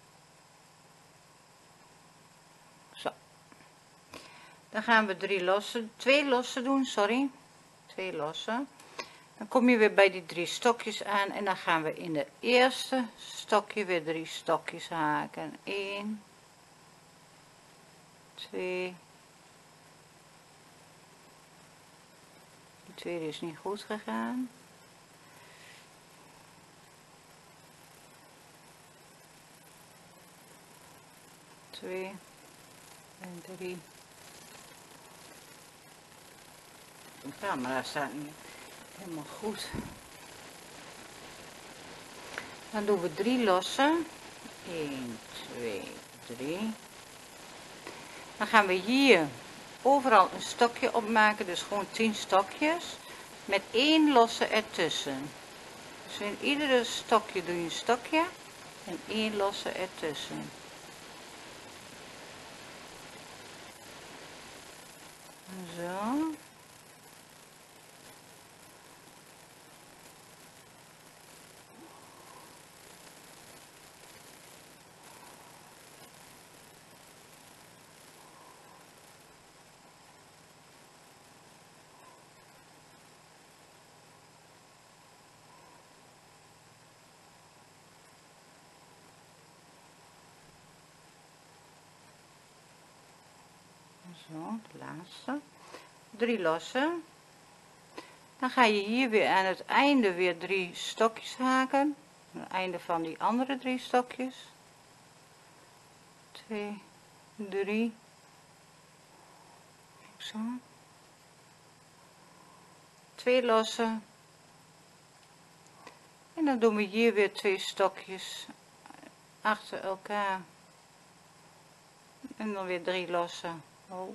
Zo. Dan gaan we drie lossen, twee lossen doen, sorry. Twee lossen. Dan kom je weer bij die drie stokjes aan en dan gaan we in de eerste stokje weer drie stokjes haken. een, twee. De tweede is niet goed gegaan. twee en drie. De camera staat niet. Helemaal goed. Dan doen we drie lossen. een, twee, drie. Dan gaan we hier overal een stokje opmaken, dus gewoon tien stokjes. Met één losse ertussen. Dus in iedere stokje doe je een stokje en één losse ertussen. Zo. Zo, de laatste. Drie losse. Dan ga je hier weer aan het einde weer drie stokjes haken. Aan het einde van die andere drie stokjes. Twee, drie. Zo. Twee losse. En dan doen we hier weer twee stokjes achter elkaar. En dan weer drie losse. Oh.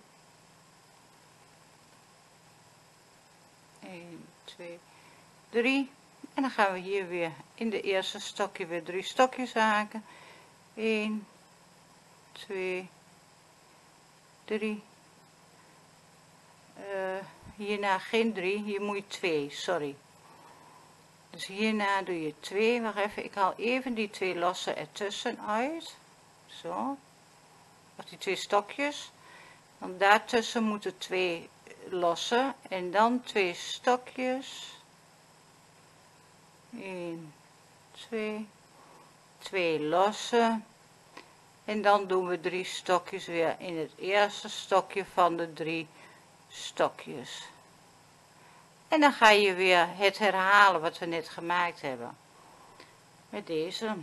een, twee, drie. En dan gaan we hier weer in de eerste stokje weer drie stokjes haken. een, twee, drie. Uh, hierna geen drie, hier moet je twee, sorry. Dus hierna doe je twee. Wacht even, ik haal even die twee losse ertussen uit. Zo. Of die twee stokjes. Want daartussen moeten twee losse en dan twee stokjes. een, twee, twee losse. En dan doen we drie stokjes weer in het eerste stokje van de drie stokjes. En dan ga je weer het herhalen wat we net gemaakt hebben. Met deze.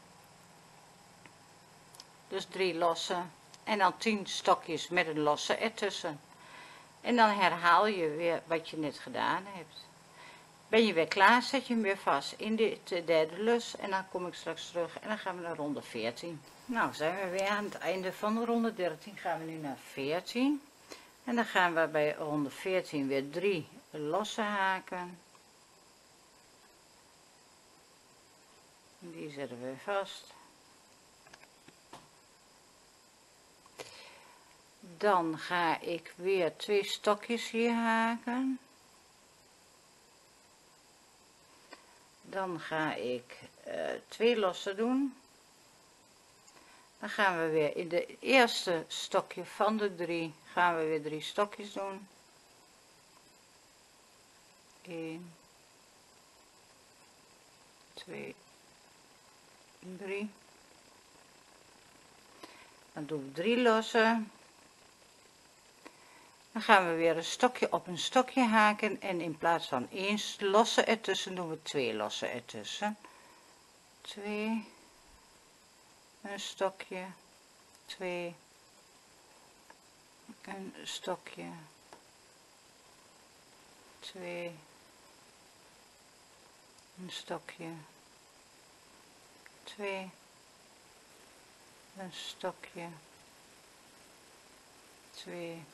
Dus drie losse. En dan tien stokjes met een losse ertussen. En dan herhaal je weer wat je net gedaan hebt. Ben je weer klaar, zet je hem weer vast in de derde lus. En dan kom ik straks terug en dan gaan we naar ronde veertien. Nou zijn we weer aan het einde van de ronde dertien. Gaan we nu naar veertien. En dan gaan we bij ronde veertien weer drie losse haken. Die zetten we vast. Dan ga ik weer twee stokjes hier haken. Dan ga ik uh, twee losse doen. Dan gaan we weer in de eerste stokje van de drie, gaan we weer drie stokjes doen. een, twee, drie. Dan doen we drie losse. Dan gaan we weer een stokje op een stokje haken en in plaats van één losse ertussen doen we twee losse ertussen. twee, een stokje, twee, een stokje, twee, een stokje, twee, een stokje, twee,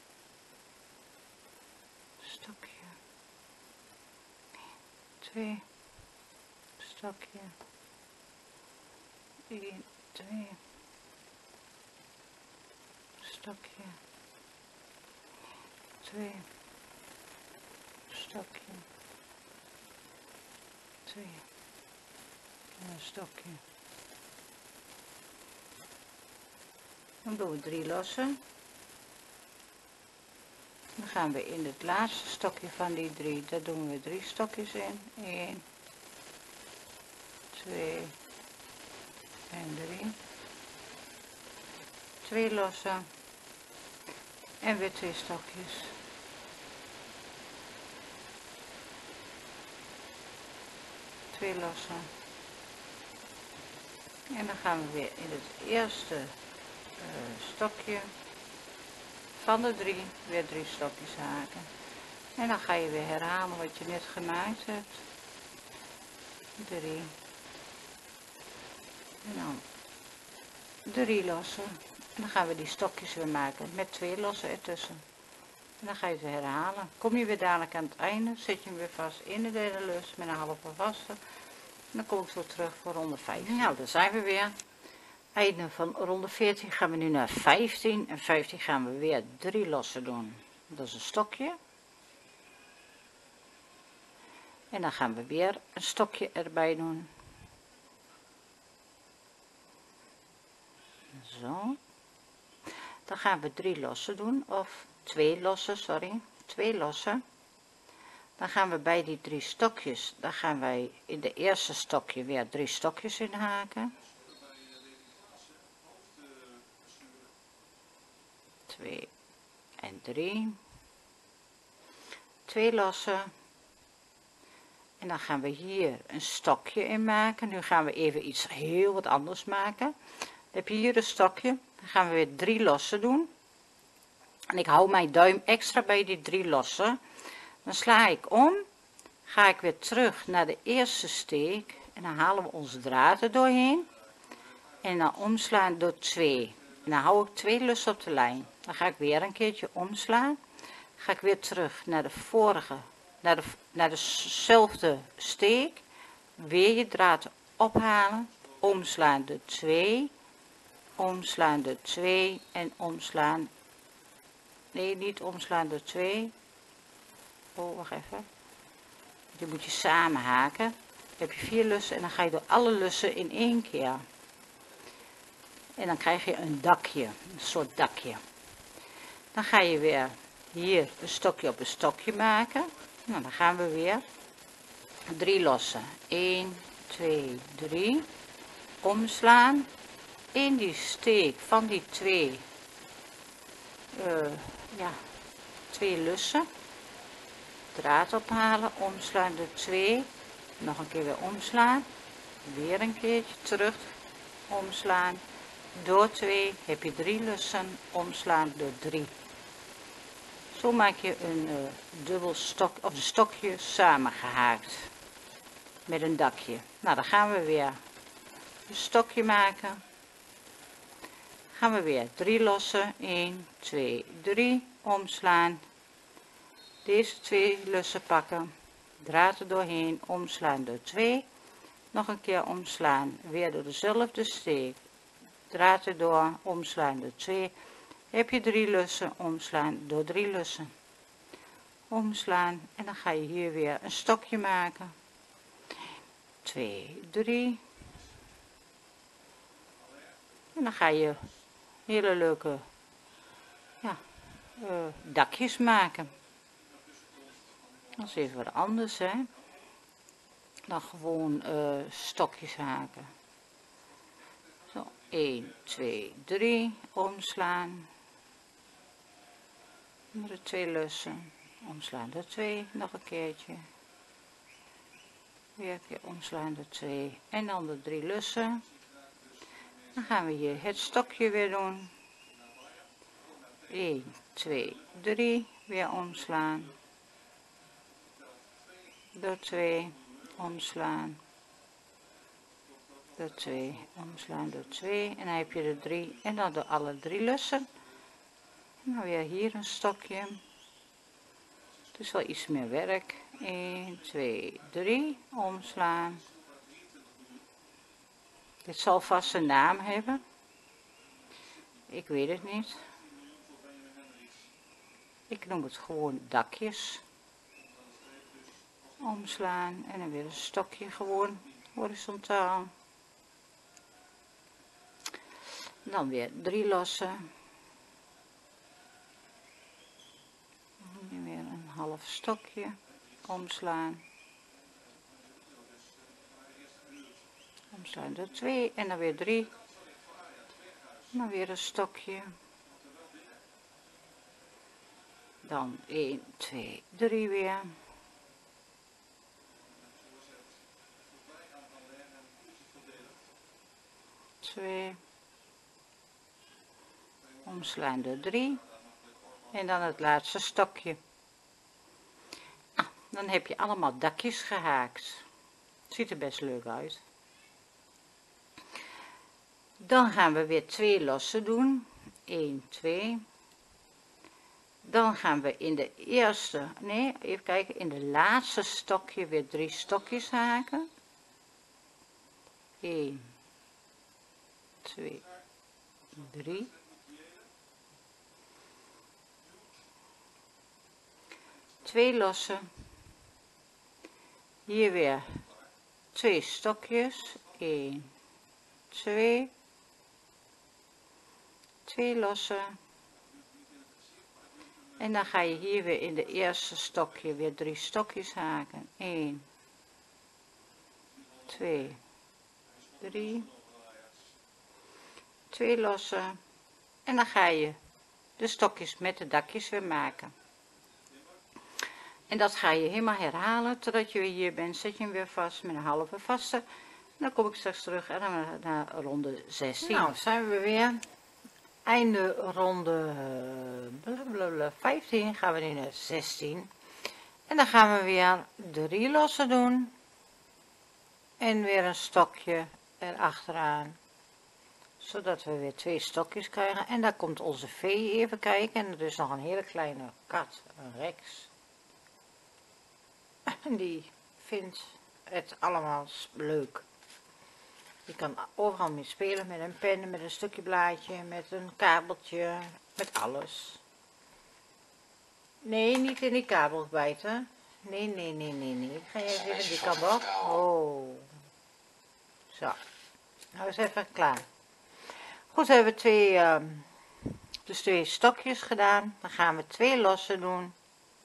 stokje, twee, stokje, één, twee, stokje, twee, stokje, twee, een stokje. Dan doen we drie lossen. Dan gaan we in het laatste stokje van die drie, daar doen we drie stokjes in. een, twee en drie. Twee lossen. En weer twee stokjes. Twee lossen. En dan gaan we weer in het eerste uh, stokje van de drie weer drie stokjes haken. En dan ga je weer herhalen wat je net genaaid hebt. drie. En dan drie lossen. En dan gaan we die stokjes weer maken met twee lossen ertussen. En dan ga je ze herhalen. Kom je weer dadelijk aan het einde, zet je hem weer vast in de derde lus met een halve vaste. En dan kom ik zo terug voor ronde vijftien. Nou, daar zijn we weer. Einde van ronde veertien gaan we nu naar vijftien. En vijftien gaan we weer drie lossen doen. Dat is een stokje. En dan gaan we weer een stokje erbij doen. Zo. Dan gaan we drie lossen doen, of twee lossen, sorry, twee lossen. Dan gaan we bij die drie stokjes, dan gaan wij in de eerste stokje weer drie stokjes in haken. Twee en drie. Twee lossen. En dan gaan we hier een stokje in maken. Nu gaan we even iets heel wat anders maken. Dan heb je hier een stokje. Dan gaan we weer drie lossen doen. En ik hou mijn duim extra bij die drie lossen. Dan sla ik om. Ga ik weer terug naar de eerste steek. En dan halen we onze draad er doorheen. En dan omslaan door twee. En dan hou ik twee lussen op de lijn. Dan ga ik weer een keertje omslaan. Ga ik weer terug naar de vorige. Naar, de, naar dezelfde steek, weer je draad ophalen, omslaan de twee, omslaan de twee en omslaan, nee niet omslaan de twee, oh wacht even, die moet je samen haken, dan heb je vier lussen en dan ga je door alle lussen in één keer, en dan krijg je een dakje, een soort dakje, dan ga je weer hier een stokje op een stokje maken. Nou, dan gaan we weer drie lossen. een, twee, drie. Omslaan. In die steek van die twee, uh, ja, twee lussen. Draad ophalen. Omslaan door twee. Nog een keer weer omslaan. Weer een keertje terug. Omslaan. Door twee heb je drie lussen. Omslaan door drie. Zo maak je een uh, dubbel stok of een stokje samengehaakt met een dakje. Nou, dan gaan we weer een stokje maken. Gaan we weer drie lossen. een, twee, drie. Omslaan. Deze twee lussen pakken. Draad er doorheen. Omslaan door twee. Nog een keer omslaan. Weer door dezelfde steek. Draad erdoor. Omslaan door twee. Heb je drie lussen, omslaan door drie lussen. Omslaan en dan ga je hier weer een stokje maken. twee, drie. En dan ga je hele leuke ja, uh, dakjes maken. Dat is even wat anders, hè. Dan gewoon uh, stokjes haken. Zo, een, twee, drie. Omslaan. De twee lussen, omslaan door twee, nog een keertje, weer een keer omslaan door twee en dan de drie lussen. Dan gaan we hier het stokje weer doen, een, twee, drie, weer omslaan, door twee, omslaan, door twee, omslaan door twee en dan heb je de drie en dan door alle drie lussen. Nou weer hier een stokje. Het is wel iets meer werk. een, twee, drie. Omslaan. Dit zal vast een naam hebben. Ik weet het niet. Ik noem het gewoon dakjes. Omslaan. En dan weer een stokje gewoon horizontaal. Dan weer drie lossen. Weer een half stokje omslaan, omslaan door twee en dan weer drie, dan weer een stokje, dan een, twee, drie weer, twee, omslaan door drie en dan het laatste stokje. Dan heb je allemaal dakjes gehaakt. Ziet er best leuk uit. Dan gaan we weer twee lossen doen. één, twee. Dan gaan we in de eerste, nee, even kijken, in de laatste stokje weer drie stokjes haken. één, twee, drie. Twee lossen. Hier weer twee stokjes. één, twee. Twee lossen. En dan ga je hier weer in de eerste stokje weer drie stokjes haken. één, twee, drie. Twee lossen. En dan ga je de stokjes met de dakjes weer maken. En dat ga je helemaal herhalen totdat je weer hier bent. Zet je hem weer vast met een halve vaste. En dan kom ik straks terug en dan naar ronde zestien. Nou, zijn we weer. Einde ronde blablabla, vijftien, gaan we nu naar zestien. En dan gaan we weer drie lossen doen. En weer een stokje erachteraan. Zodat we weer twee stokjes krijgen. En daar komt onze vee even kijken. En er is nog een hele kleine kat, een rex. En die vindt het allemaal leuk. Je kan overal mee spelen, met een pen, met een stukje blaadje, met een kabeltje, met alles. Nee, niet in die kabel bijten. Nee, nee, nee, nee, nee. Ik ga je even die kant op. Oh. Zo. Nou is even klaar. Goed, we hebben twee, uh, dus twee stokjes gedaan. Dan gaan we twee lossen doen.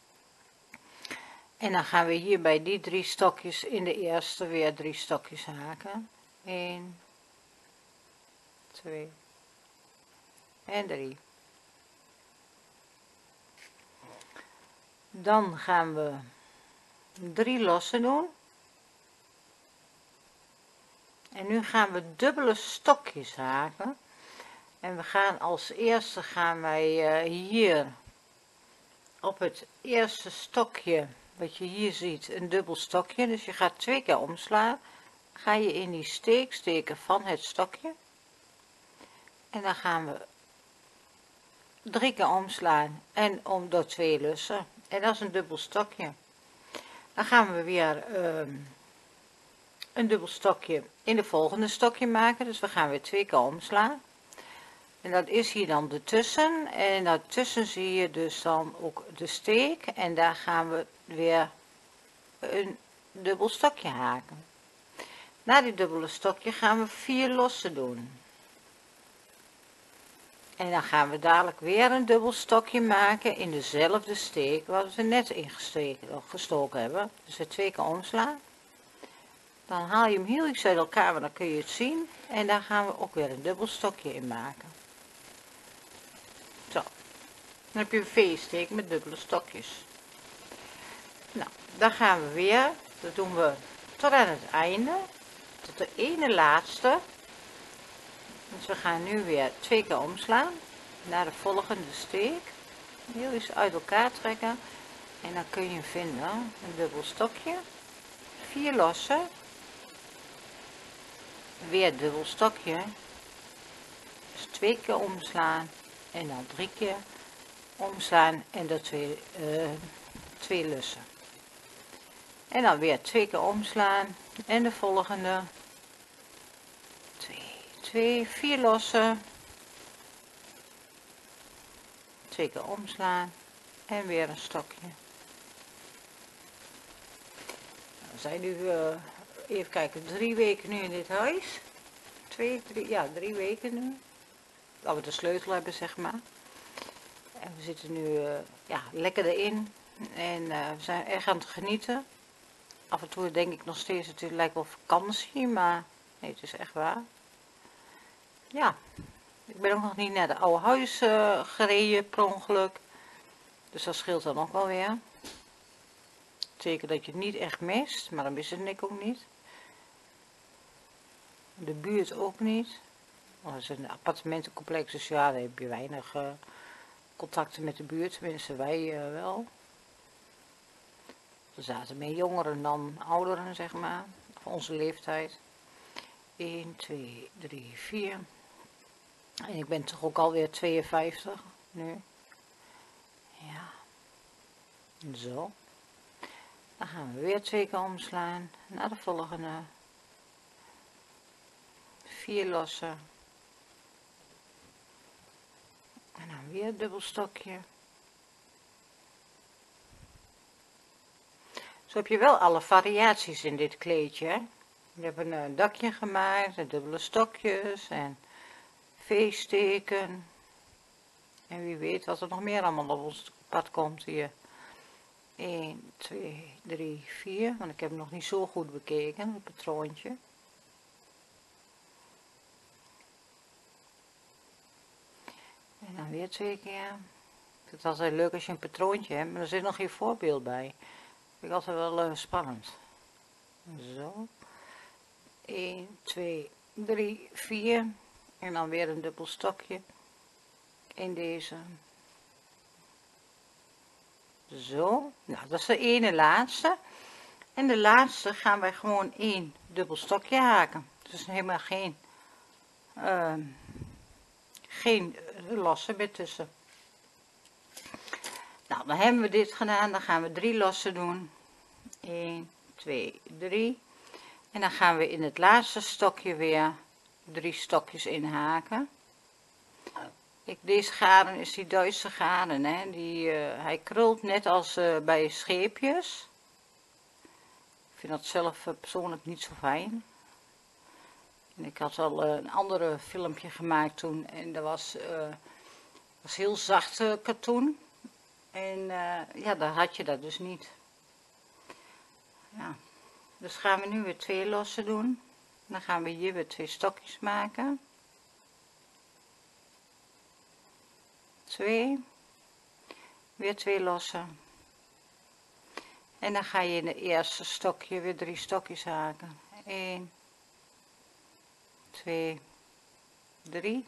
En dan gaan we hier bij die drie stokjes in de eerste weer drie stokjes haken. één, twee en drie. Dan gaan we drie lossen doen. En nu gaan we dubbele stokjes haken. En we gaan als eerste gaan wij uh, hier op het eerste stokje, wat je hier ziet, een dubbel stokje. Dus je gaat twee keer omslaan. Ga je in die steek steken van het stokje. En dan gaan we drie keer omslaan en om door twee lussen. En dat is een dubbel stokje. Dan gaan we weer uh, een dubbel stokje in de volgende stokje maken. Dus we gaan weer twee keer omslaan. En dat is hier dan de tussen. En daartussen zie je dus dan ook de steek. En daar gaan we weer een dubbel stokje haken. Na die dubbele stokje gaan we vier lossen doen. En dan gaan we dadelijk weer een dubbel stokje maken in dezelfde steek wat we net ingestoken hebben. Dus weer twee keer omslaan. Dan haal je hem heel iets uit elkaar, maar dan kun je het zien. En daar gaan we ook weer een dubbel stokje in maken. Zo. Dan heb je een V-steek met dubbele stokjes. Nou, dan gaan we weer, dat doen we tot aan het einde, tot de ene laatste. Dus we gaan nu weer twee keer omslaan naar de volgende steek. Heel eens uit elkaar trekken. En dan kun je vinden een dubbel stokje, vier lossen, weer dubbel stokje, dus twee keer omslaan en dan drie keer omslaan en dat twee, uh, twee lussen. En dan weer twee keer omslaan en de volgende twee, twee, vier lossen, twee keer omslaan en weer een stokje. We zijn nu uh, even kijken, drie weken nu in dit huis. Twee, drie, ja, drie weken nu. Dat we de sleutel hebben, zeg maar. En we zitten nu uh, ja, lekker erin. En uh, we zijn erg aan het genieten. Af en toe denk ik nog steeds, het lijkt wel vakantie, maar nee, het is echt waar. Ja, ik ben ook nog niet naar de oude huis uh, gereden per ongeluk. Dus dat scheelt dan ook wel weer. Zeker dat je het niet echt mist, maar dan mist het ik ook niet. De buurt ook niet. Dat is een appartementencomplex, dus ja, daar heb je weinig uh, contacten met de buurt. Tenminste, wij uh, wel. Er zaten meer jongeren dan ouderen, zeg maar, van onze leeftijd. één, twee, drie, vier. En ik ben toch ook alweer tweeënvijftig nu. Ja. Zo. Dan gaan we weer twee keer omslaan. Naar de volgende. Vier lossen. En dan weer een dubbelstokje. Zo heb je wel alle variaties in dit kleedje. Hè? We hebben een dakje gemaakt, en dubbele stokjes en V-steken. En wie weet wat er nog meer allemaal op ons pad komt hier. één, twee, drie, vier. Want ik heb hem nog niet zo goed bekeken, het patroontje. En dan weer twee keer. Ik vind het altijd leuk als je een patroontje hebt, maar er zit nog geen voorbeeld bij. Vind ik altijd wel uh, spannend. Zo. één, twee, drie, vier. En dan weer een dubbel stokje in deze. Zo. Nou, dat is de ene laatste. En de laatste gaan wij gewoon één dubbel stokje haken. Dus helemaal geen, uh, geen lossen meer tussen. Nou, dan hebben we dit gedaan. Dan gaan we drie lossen doen. één, twee, drie. En dan gaan we in het laatste stokje weer drie stokjes inhaken. Ik, deze garen is die Duitse garen, hè? Die, uh, hij krult net als uh, bij scheepjes. Ik vind dat zelf uh, persoonlijk niet zo fijn. En ik had al uh, een andere filmpje gemaakt toen en dat was, uh, was heel zacht uh, katoen. En uh, ja, daar had je dat dus niet. Ja. Dus gaan we nu weer twee lossen doen. Dan gaan we hier weer twee stokjes maken. Twee. Weer twee lossen. En dan ga je in het eerste stokje weer drie stokjes haken. één, twee, drie.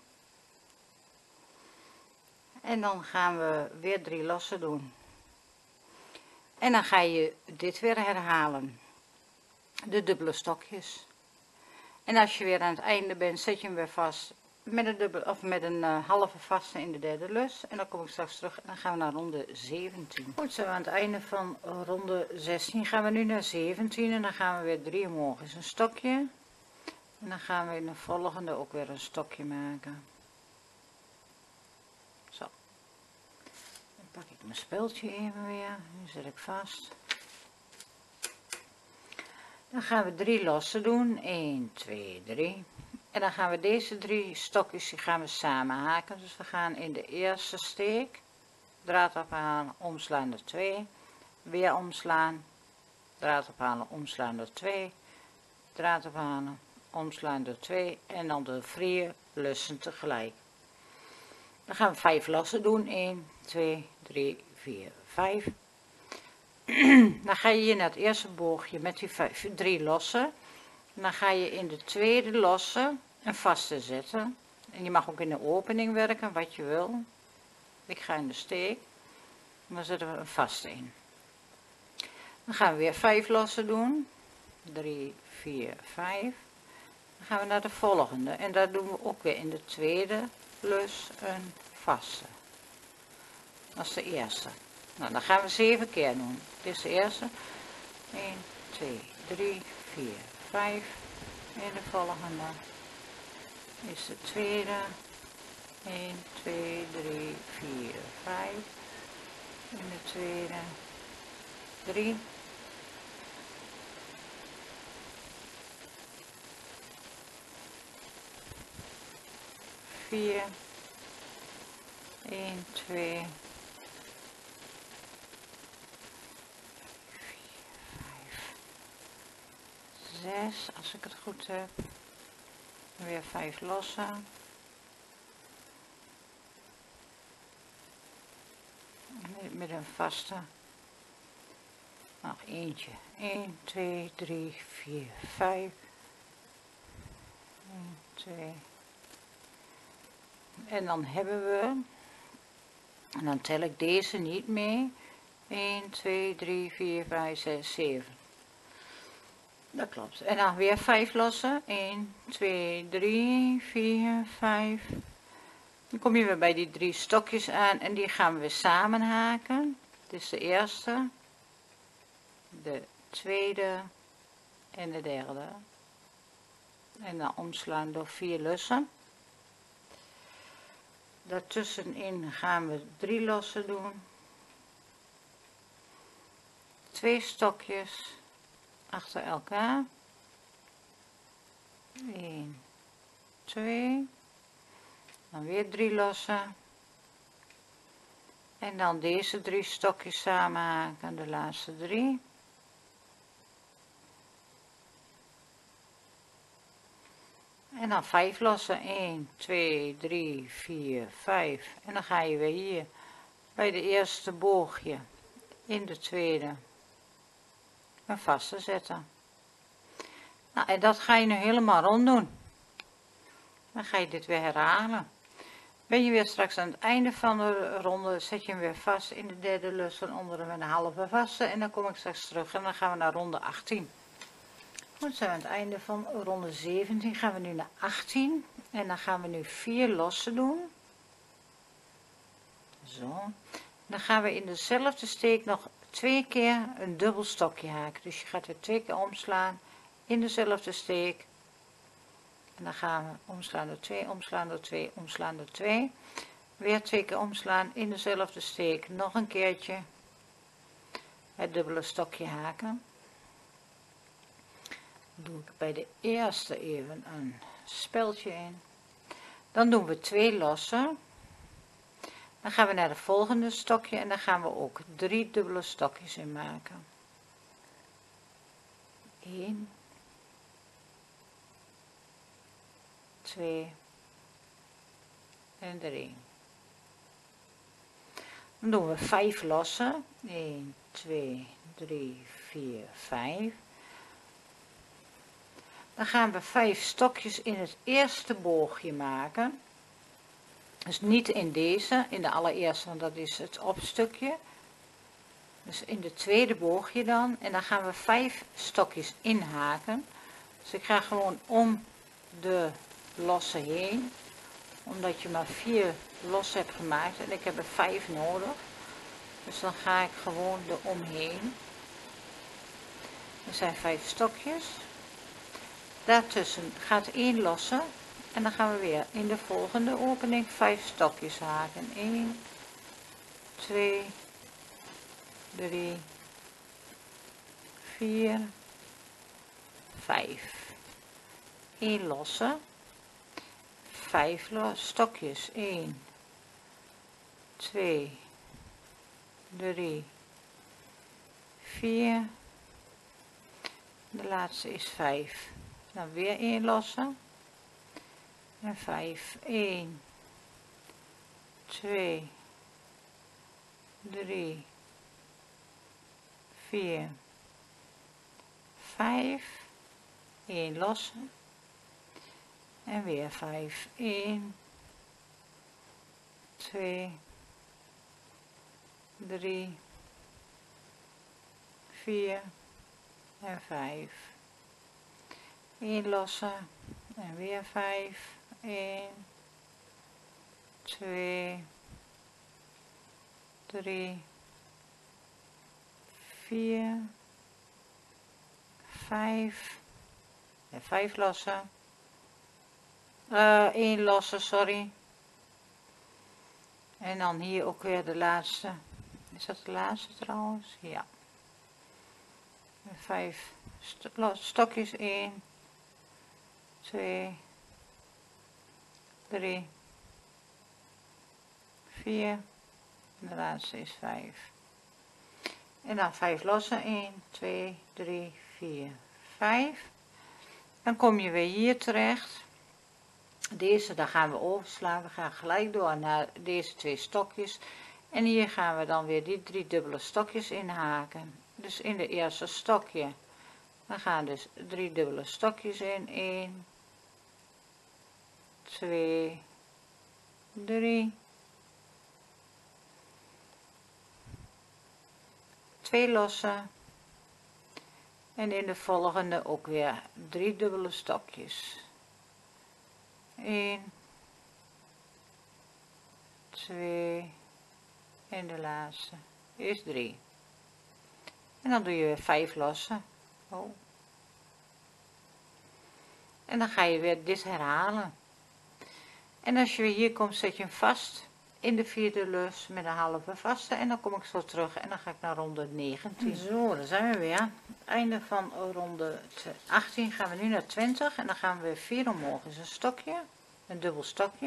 En dan gaan we weer drie lossen doen. En dan ga je dit weer herhalen. De dubbele stokjes. En als je weer aan het einde bent, zet je hem weer vast met een, dubbel, of met een uh, halve vaste in de derde lus. En dan kom ik straks terug en dan gaan we naar ronde zeventien. Goed, zo aan het einde van ronde zestien gaan we nu naar zeventien. En dan gaan we weer drie omhoog is een stokje. En dan gaan we in de volgende ook weer een stokje maken. Zo. Dan pak ik mijn speldje even weer. Nu zet ik vast. Dan gaan we drie lossen doen. één, twee, drie. En dan gaan we deze drie stokjes die gaan we samen haken. Dus we gaan in de eerste steek draad ophalen, omslaan door twee, weer omslaan, draad ophalen, omslaan door twee, draad ophalen, omslaan door twee en dan de vier lussen tegelijk. Dan gaan we vijf lossen doen. één, twee, drie, vier, vijf. Dan ga je hier naar het eerste boogje met die vijf, drie lossen. En dan ga je in de tweede losse een vaste zetten. En je mag ook in de opening werken, wat je wil. Ik ga in de steek. En dan zetten we een vaste in. Dan gaan we weer vijf lossen doen. drie, vier, vijf. Dan gaan we naar de volgende. En daar doen we ook weer in de tweede lus een vaste. Dat is de eerste. Nou, dan gaan we zeven keer doen. Dit is de eerste. één, twee, drie, vier, vijf. En de volgende is de tweede. één, twee, drie, vier, vijf. En de tweede. drie. vier. één, twee. zes, als ik het goed heb. Weer vijf lossen. Met een vaste. Nog eentje. één, twee, drie, vier, vijf. één, twee. En dan hebben we, en dan tel ik deze niet mee, een, twee, drie, vier, vijf, zes, zeven. Dat klopt. En dan weer vijf lossen. een, twee, drie, vier, vijf. Dan kom je weer bij die drie stokjes aan en die gaan we weer samen haken. Dit is de eerste, de tweede en de derde. En dan omslaan door vier lussen. Daartussenin gaan we drie lossen doen. Twee stokjes achter elkaar. een, twee. Dan weer drie lossen. En dan deze drie stokjes samen haken, de laatste drie. En dan vijf lossen. een, twee, drie, vier, vijf. En dan ga je weer hier bij de eerste boogje in de tweede een vaste zetten. Nou, en dat ga je nu helemaal rond doen. Dan ga je dit weer herhalen. Ben je weer straks aan het einde van de ronde, zet je hem weer vast in de derde lus van onderen met een halve vaste. En dan kom ik straks terug en dan gaan we naar ronde achttien. Goed, zijn we aan het einde van ronde zeventien. Gaan we nu naar achttien. En dan gaan we nu vier lossen doen. Zo. Dan gaan we in dezelfde steek nog twee keer een dubbel stokje haken. Dus je gaat weer twee keer omslaan in dezelfde steek. En dan gaan we omslaan door twee, omslaan door twee, omslaan door twee. Weer twee keer omslaan in dezelfde steek. Nog een keertje het dubbele stokje haken. Dan doe ik bij de eerste even een speldje in. Dan doen we twee lossen. Dan gaan we naar de volgende stokje en dan gaan we ook drie dubbele stokjes in maken. een, twee en drie. Dan doen we vijf lossen. een, twee, drie, vier, vijf. Dan gaan we vijf stokjes in het eerste boogje maken. Dus niet in deze, in de allereerste, want dat is het opstukje. Dus in de tweede boogje dan. En dan gaan we vijf stokjes inhaken. Dus ik ga gewoon om de lossen heen. Omdat je maar vier lossen hebt gemaakt. En ik heb er vijf nodig. Dus dan ga ik gewoon eromheen. Er zijn vijf stokjes. Daartussen gaat één lossen. En dan gaan we weer in de volgende opening vijf stokjes haken. een, twee, drie, vier, vijf. één lossen. vijf stokjes. een, twee, drie, vier. De laatste is vijf. Dan weer één lossen. En vijf. een, twee, drie, vier, vijf. één lossen. En weer vijf. een, twee, drie, vier en vijf. één lossen. En weer vijf. een, twee, drie, vier, vijf. En vijf lossen. Uh, één lossen, sorry. En dan hier ook weer de laatste. Is dat de laatste trouwens? Ja. En vijf st stokjes. één, twee, drie, vier. En de laatste is vijf. En dan vijf lossen. één, twee, drie, vier, vijf. Dan kom je weer hier terecht. Deze, daar gaan we overslaan. We gaan gelijk door naar deze twee stokjes. En hier gaan we dan weer die drie dubbele stokjes inhaken. Dus in de eerste stokje. We gaan dus drie dubbele stokjes in. een, twee, drie. twee lossen. En in de volgende ook weer drie dubbele stokjes. een, twee en de laatste is drie. En dan doe je weer vijf lossen. Oh. En dan ga je weer dit herhalen. En als je weer hier komt, zet je hem vast in de vierde lus met een halve vaste. En dan kom ik zo terug en dan ga ik naar ronde negentien. Zo, daar zijn we weer. Einde van ronde achttien gaan we nu naar twintig. En dan gaan we weer vier omhoog. Dus een stokje, een dubbel stokje.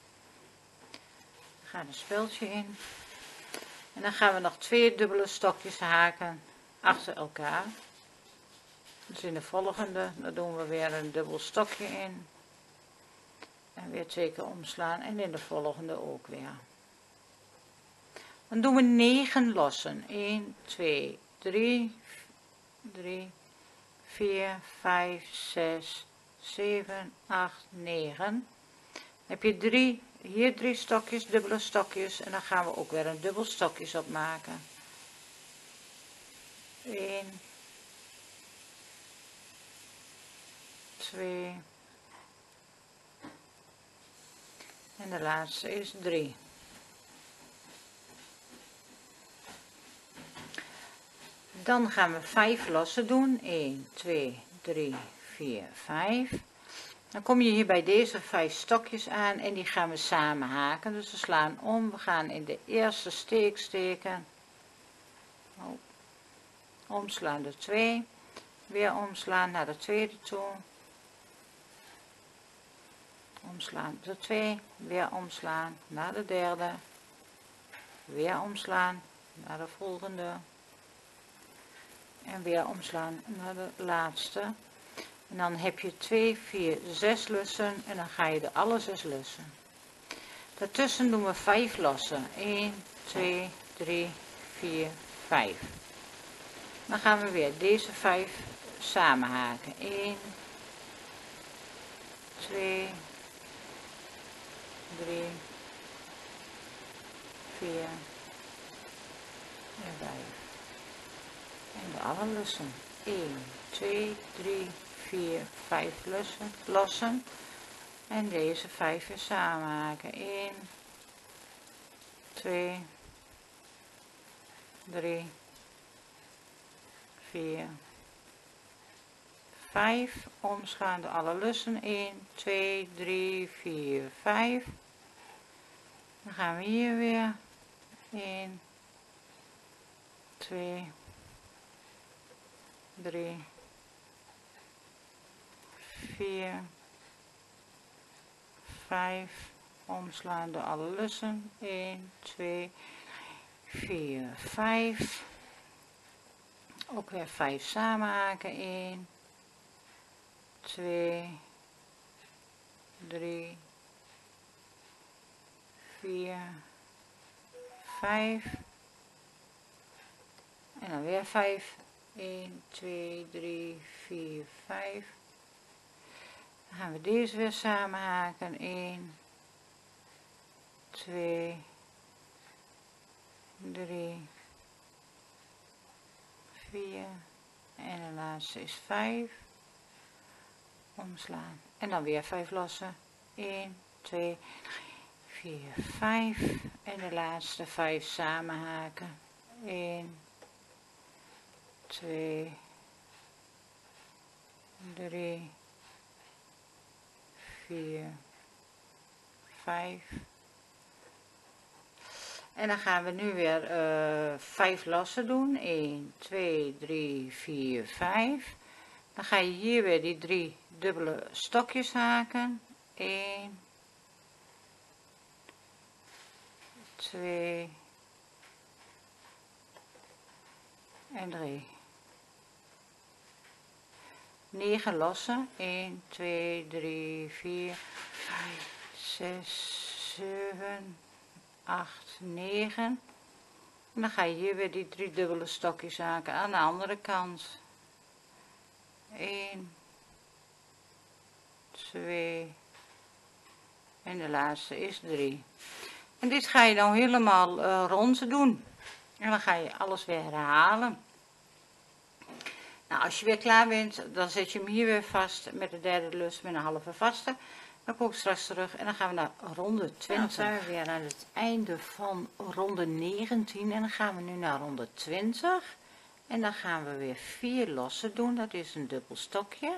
Dan gaat een speldje in. En dan gaan we nog twee dubbele stokjes haken achter elkaar. Dus in de volgende, dan doen we weer een dubbel stokje in. En weer twee keer omslaan. En in de volgende ook weer. Dan doen we negen lossen. een, twee, drie, drie, vier, vijf, zes, zeven, acht, negen. Dan heb je drie, hier drie stokjes, dubbele stokjes. En dan gaan we ook weer een dubbel stokjes opmaken. een, twee. En de laatste is drie. Dan gaan we vijf lossen doen. een, twee, drie, vier, vijf. Dan kom je hier bij deze vijf stokjes aan en die gaan we samen haken. Dus we slaan om. We gaan in de eerste steek steken. Oh. Omslaan de twee. Weer omslaan naar de tweede toe. Omslaan de twee, weer omslaan naar de derde, weer omslaan naar de volgende en weer omslaan naar de laatste. En dan heb je twee, vier, zes lussen en dan ga je de alle zes lussen. Daartussen doen we vijf lossen. een, twee, drie, vier, vijf. Dan gaan we weer deze vijf samen haken. een, twee, drie, vier en vijf. En de alle lussen. een, twee, drie, vier, vijf lussen, lossen. En deze vijf weer samen haken. een, twee, drie, vier, vijf. Omslaan de alle lussen. een, twee, drie, vier, vijf. Dan gaan we hier weer een, twee, drie, vier, vijf. Omslaan de alle lussen. een, twee, vier, vijf. Ook weer vijf samen haken. een, twee, drie, vier, vijf. En dan weer vijf. een, twee, drie, vier, vijf. Dan gaan we deze weer samen haken. een, twee, drie, vier. En de laatste is vijf. Omslaan. En dan weer vijf lossen. een, twee, vier, vijf. En de laatste vijf samen haken. een, twee, drie, vier, vijf. En dan gaan we nu weer uh, vijf lossen doen. een, twee, drie, vier, vijf. Dan ga je hier weer die drie dubbele stokjes haken. een, twee en drie. negen lossen. een, twee, drie, vier, vijf, zes, zeven, acht, negen. En dan ga je hier weer die drie dubbele stokjes haken aan de andere kant. een, twee en de laatste is drie. En dit ga je dan helemaal uh, rond doen. En dan ga je alles weer herhalen. Nou, als je weer klaar bent, dan zet je hem hier weer vast met de derde lus met een halve vaste. Dan kom ik straks terug en dan gaan we naar ronde twintig. Dan zijn we weer aan het einde van ronde negentien en dan gaan we nu naar ronde twintig. En dan gaan we weer vier lossen doen, dat is een dubbel stokje.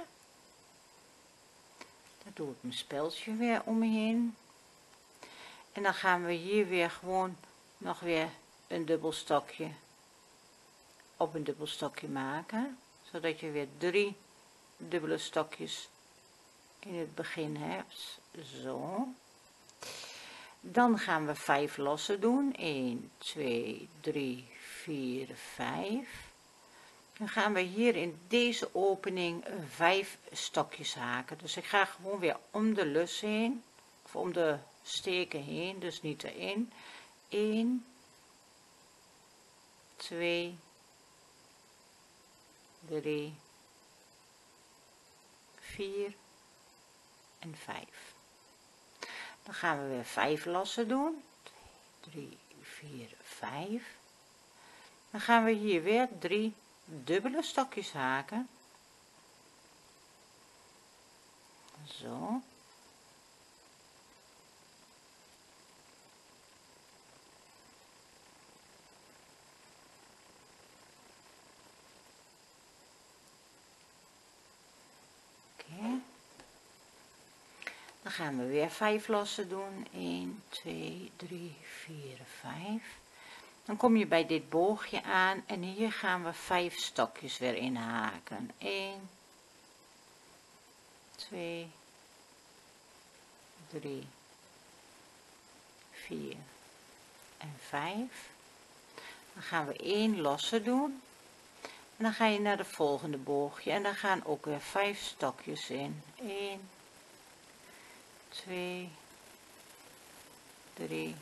Dan doe ik mijn speldje weer omheen. En dan gaan we hier weer gewoon nog weer een dubbel stokje op een dubbel stokje maken, zodat je weer drie dubbele stokjes in het begin hebt. Zo. Dan gaan we vijf lossen doen. een, twee, drie, vier, vijf. Dan gaan we hier in deze opening vijf stokjes haken. Dus ik ga gewoon weer om de lus heen, of om de steken heen, dus niet erin. een, twee, drie, vier en vijf. Dan gaan we weer vijf lossen doen. twee, drie, vier, vijf. Dan gaan we hier weer drie dubbele stokjes haken. Zo. Oké. Dan gaan we weer vijf lossen doen. een, twee, drie, vier, vijf. Dan kom je bij dit boogje aan en hier gaan we vijf stokjes weer in haken. een, twee, drie, vier en vijf. Dan gaan we één losse doen. En dan ga je naar de volgende boogje en dan gaan ook weer vijf stokjes in. een, twee, drie,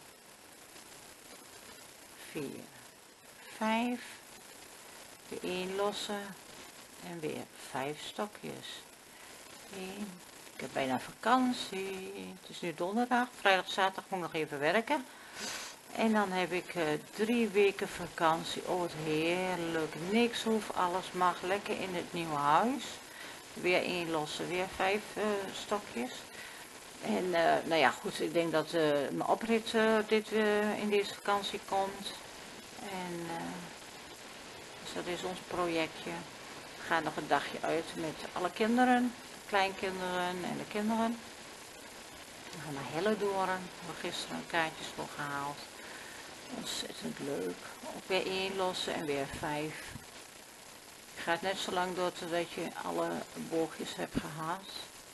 vier, vijf. Weer één losse en weer vijf stokjes. een. Ik heb bijna vakantie. Het is nu donderdag. Vrijdag, zaterdag moet ik nog even werken. En dan heb ik uh, drie weken vakantie. Oh, wat heerlijk. Niks hoeft, alles mag. Lekker in het nieuwe huis. Weer één losse, weer vijf uh, stokjes. En uh, nou ja, goed, ik denk dat uh, mijn oprit uh, dit, uh, in deze vakantie komt. En uh, dus dat is ons projectje. We gaan nog een dagje uit met alle kinderen, kleinkinderen en de kinderen. We gaan naar Hellendoorn. We hebben gisteren kaartjes voor gehaald. Ontzettend leuk. Ook weer één lossen en weer vijf. Je gaat net zo lang door totdat je alle boogjes hebt gehad.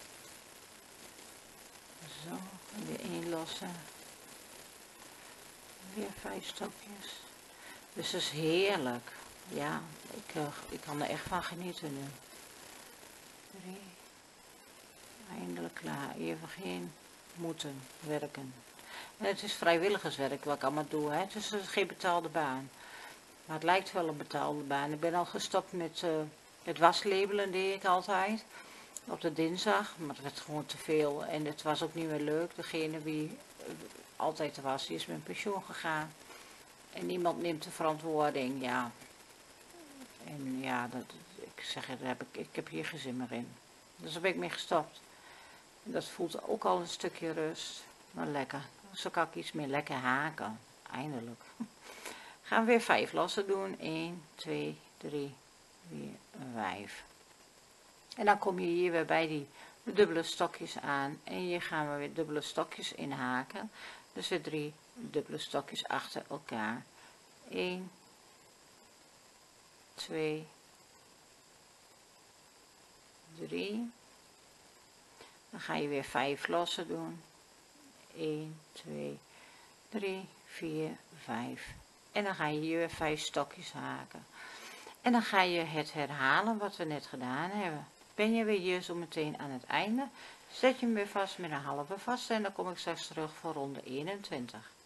Zo, en weer één lossen. Weer vijf stokjes. Dus dat is heerlijk. Ja, ik, uh, ik kan er echt van genieten nu. Drie. Eindelijk klaar. Even geen moeten werken. En het is vrijwilligerswerk wat ik allemaal doe. Hè. Het is geen betaalde baan. Maar het lijkt wel een betaalde baan. Ik ben al gestopt met uh, het waslabelen, deed ik altijd. Op de dinsdag. Maar het werd gewoon te veel. En het was ook niet meer leuk. Degene die uh, altijd was, die is met pensioen gegaan. En niemand neemt de verantwoording. Ja. En ja, dat, ik zeg, daar heb ik, ik heb hier geen zin meer in. Dus daar ben ik mee gestopt. En dat voelt ook al een stukje rust. Maar lekker. Zo kan ik iets meer lekker haken. Eindelijk. Gaan we weer vijf lossen doen. een, twee, drie, vier, vijf. En dan kom je hier weer bij die dubbele stokjes aan. En hier gaan we weer dubbele stokjes inhaken. Dus weer drie dubbele stokjes achter elkaar. een, twee, drie. Dan ga je weer vijf lossen doen. een, twee, drie, vier, vijf. En dan ga je hier weer vijf stokjes haken. En dan ga je het herhalen wat we net gedaan hebben. Ben je weer hier zo meteen aan het einde. Zet je hem weer vast met een halve vaste en dan kom ik straks terug voor ronde eenentwintig.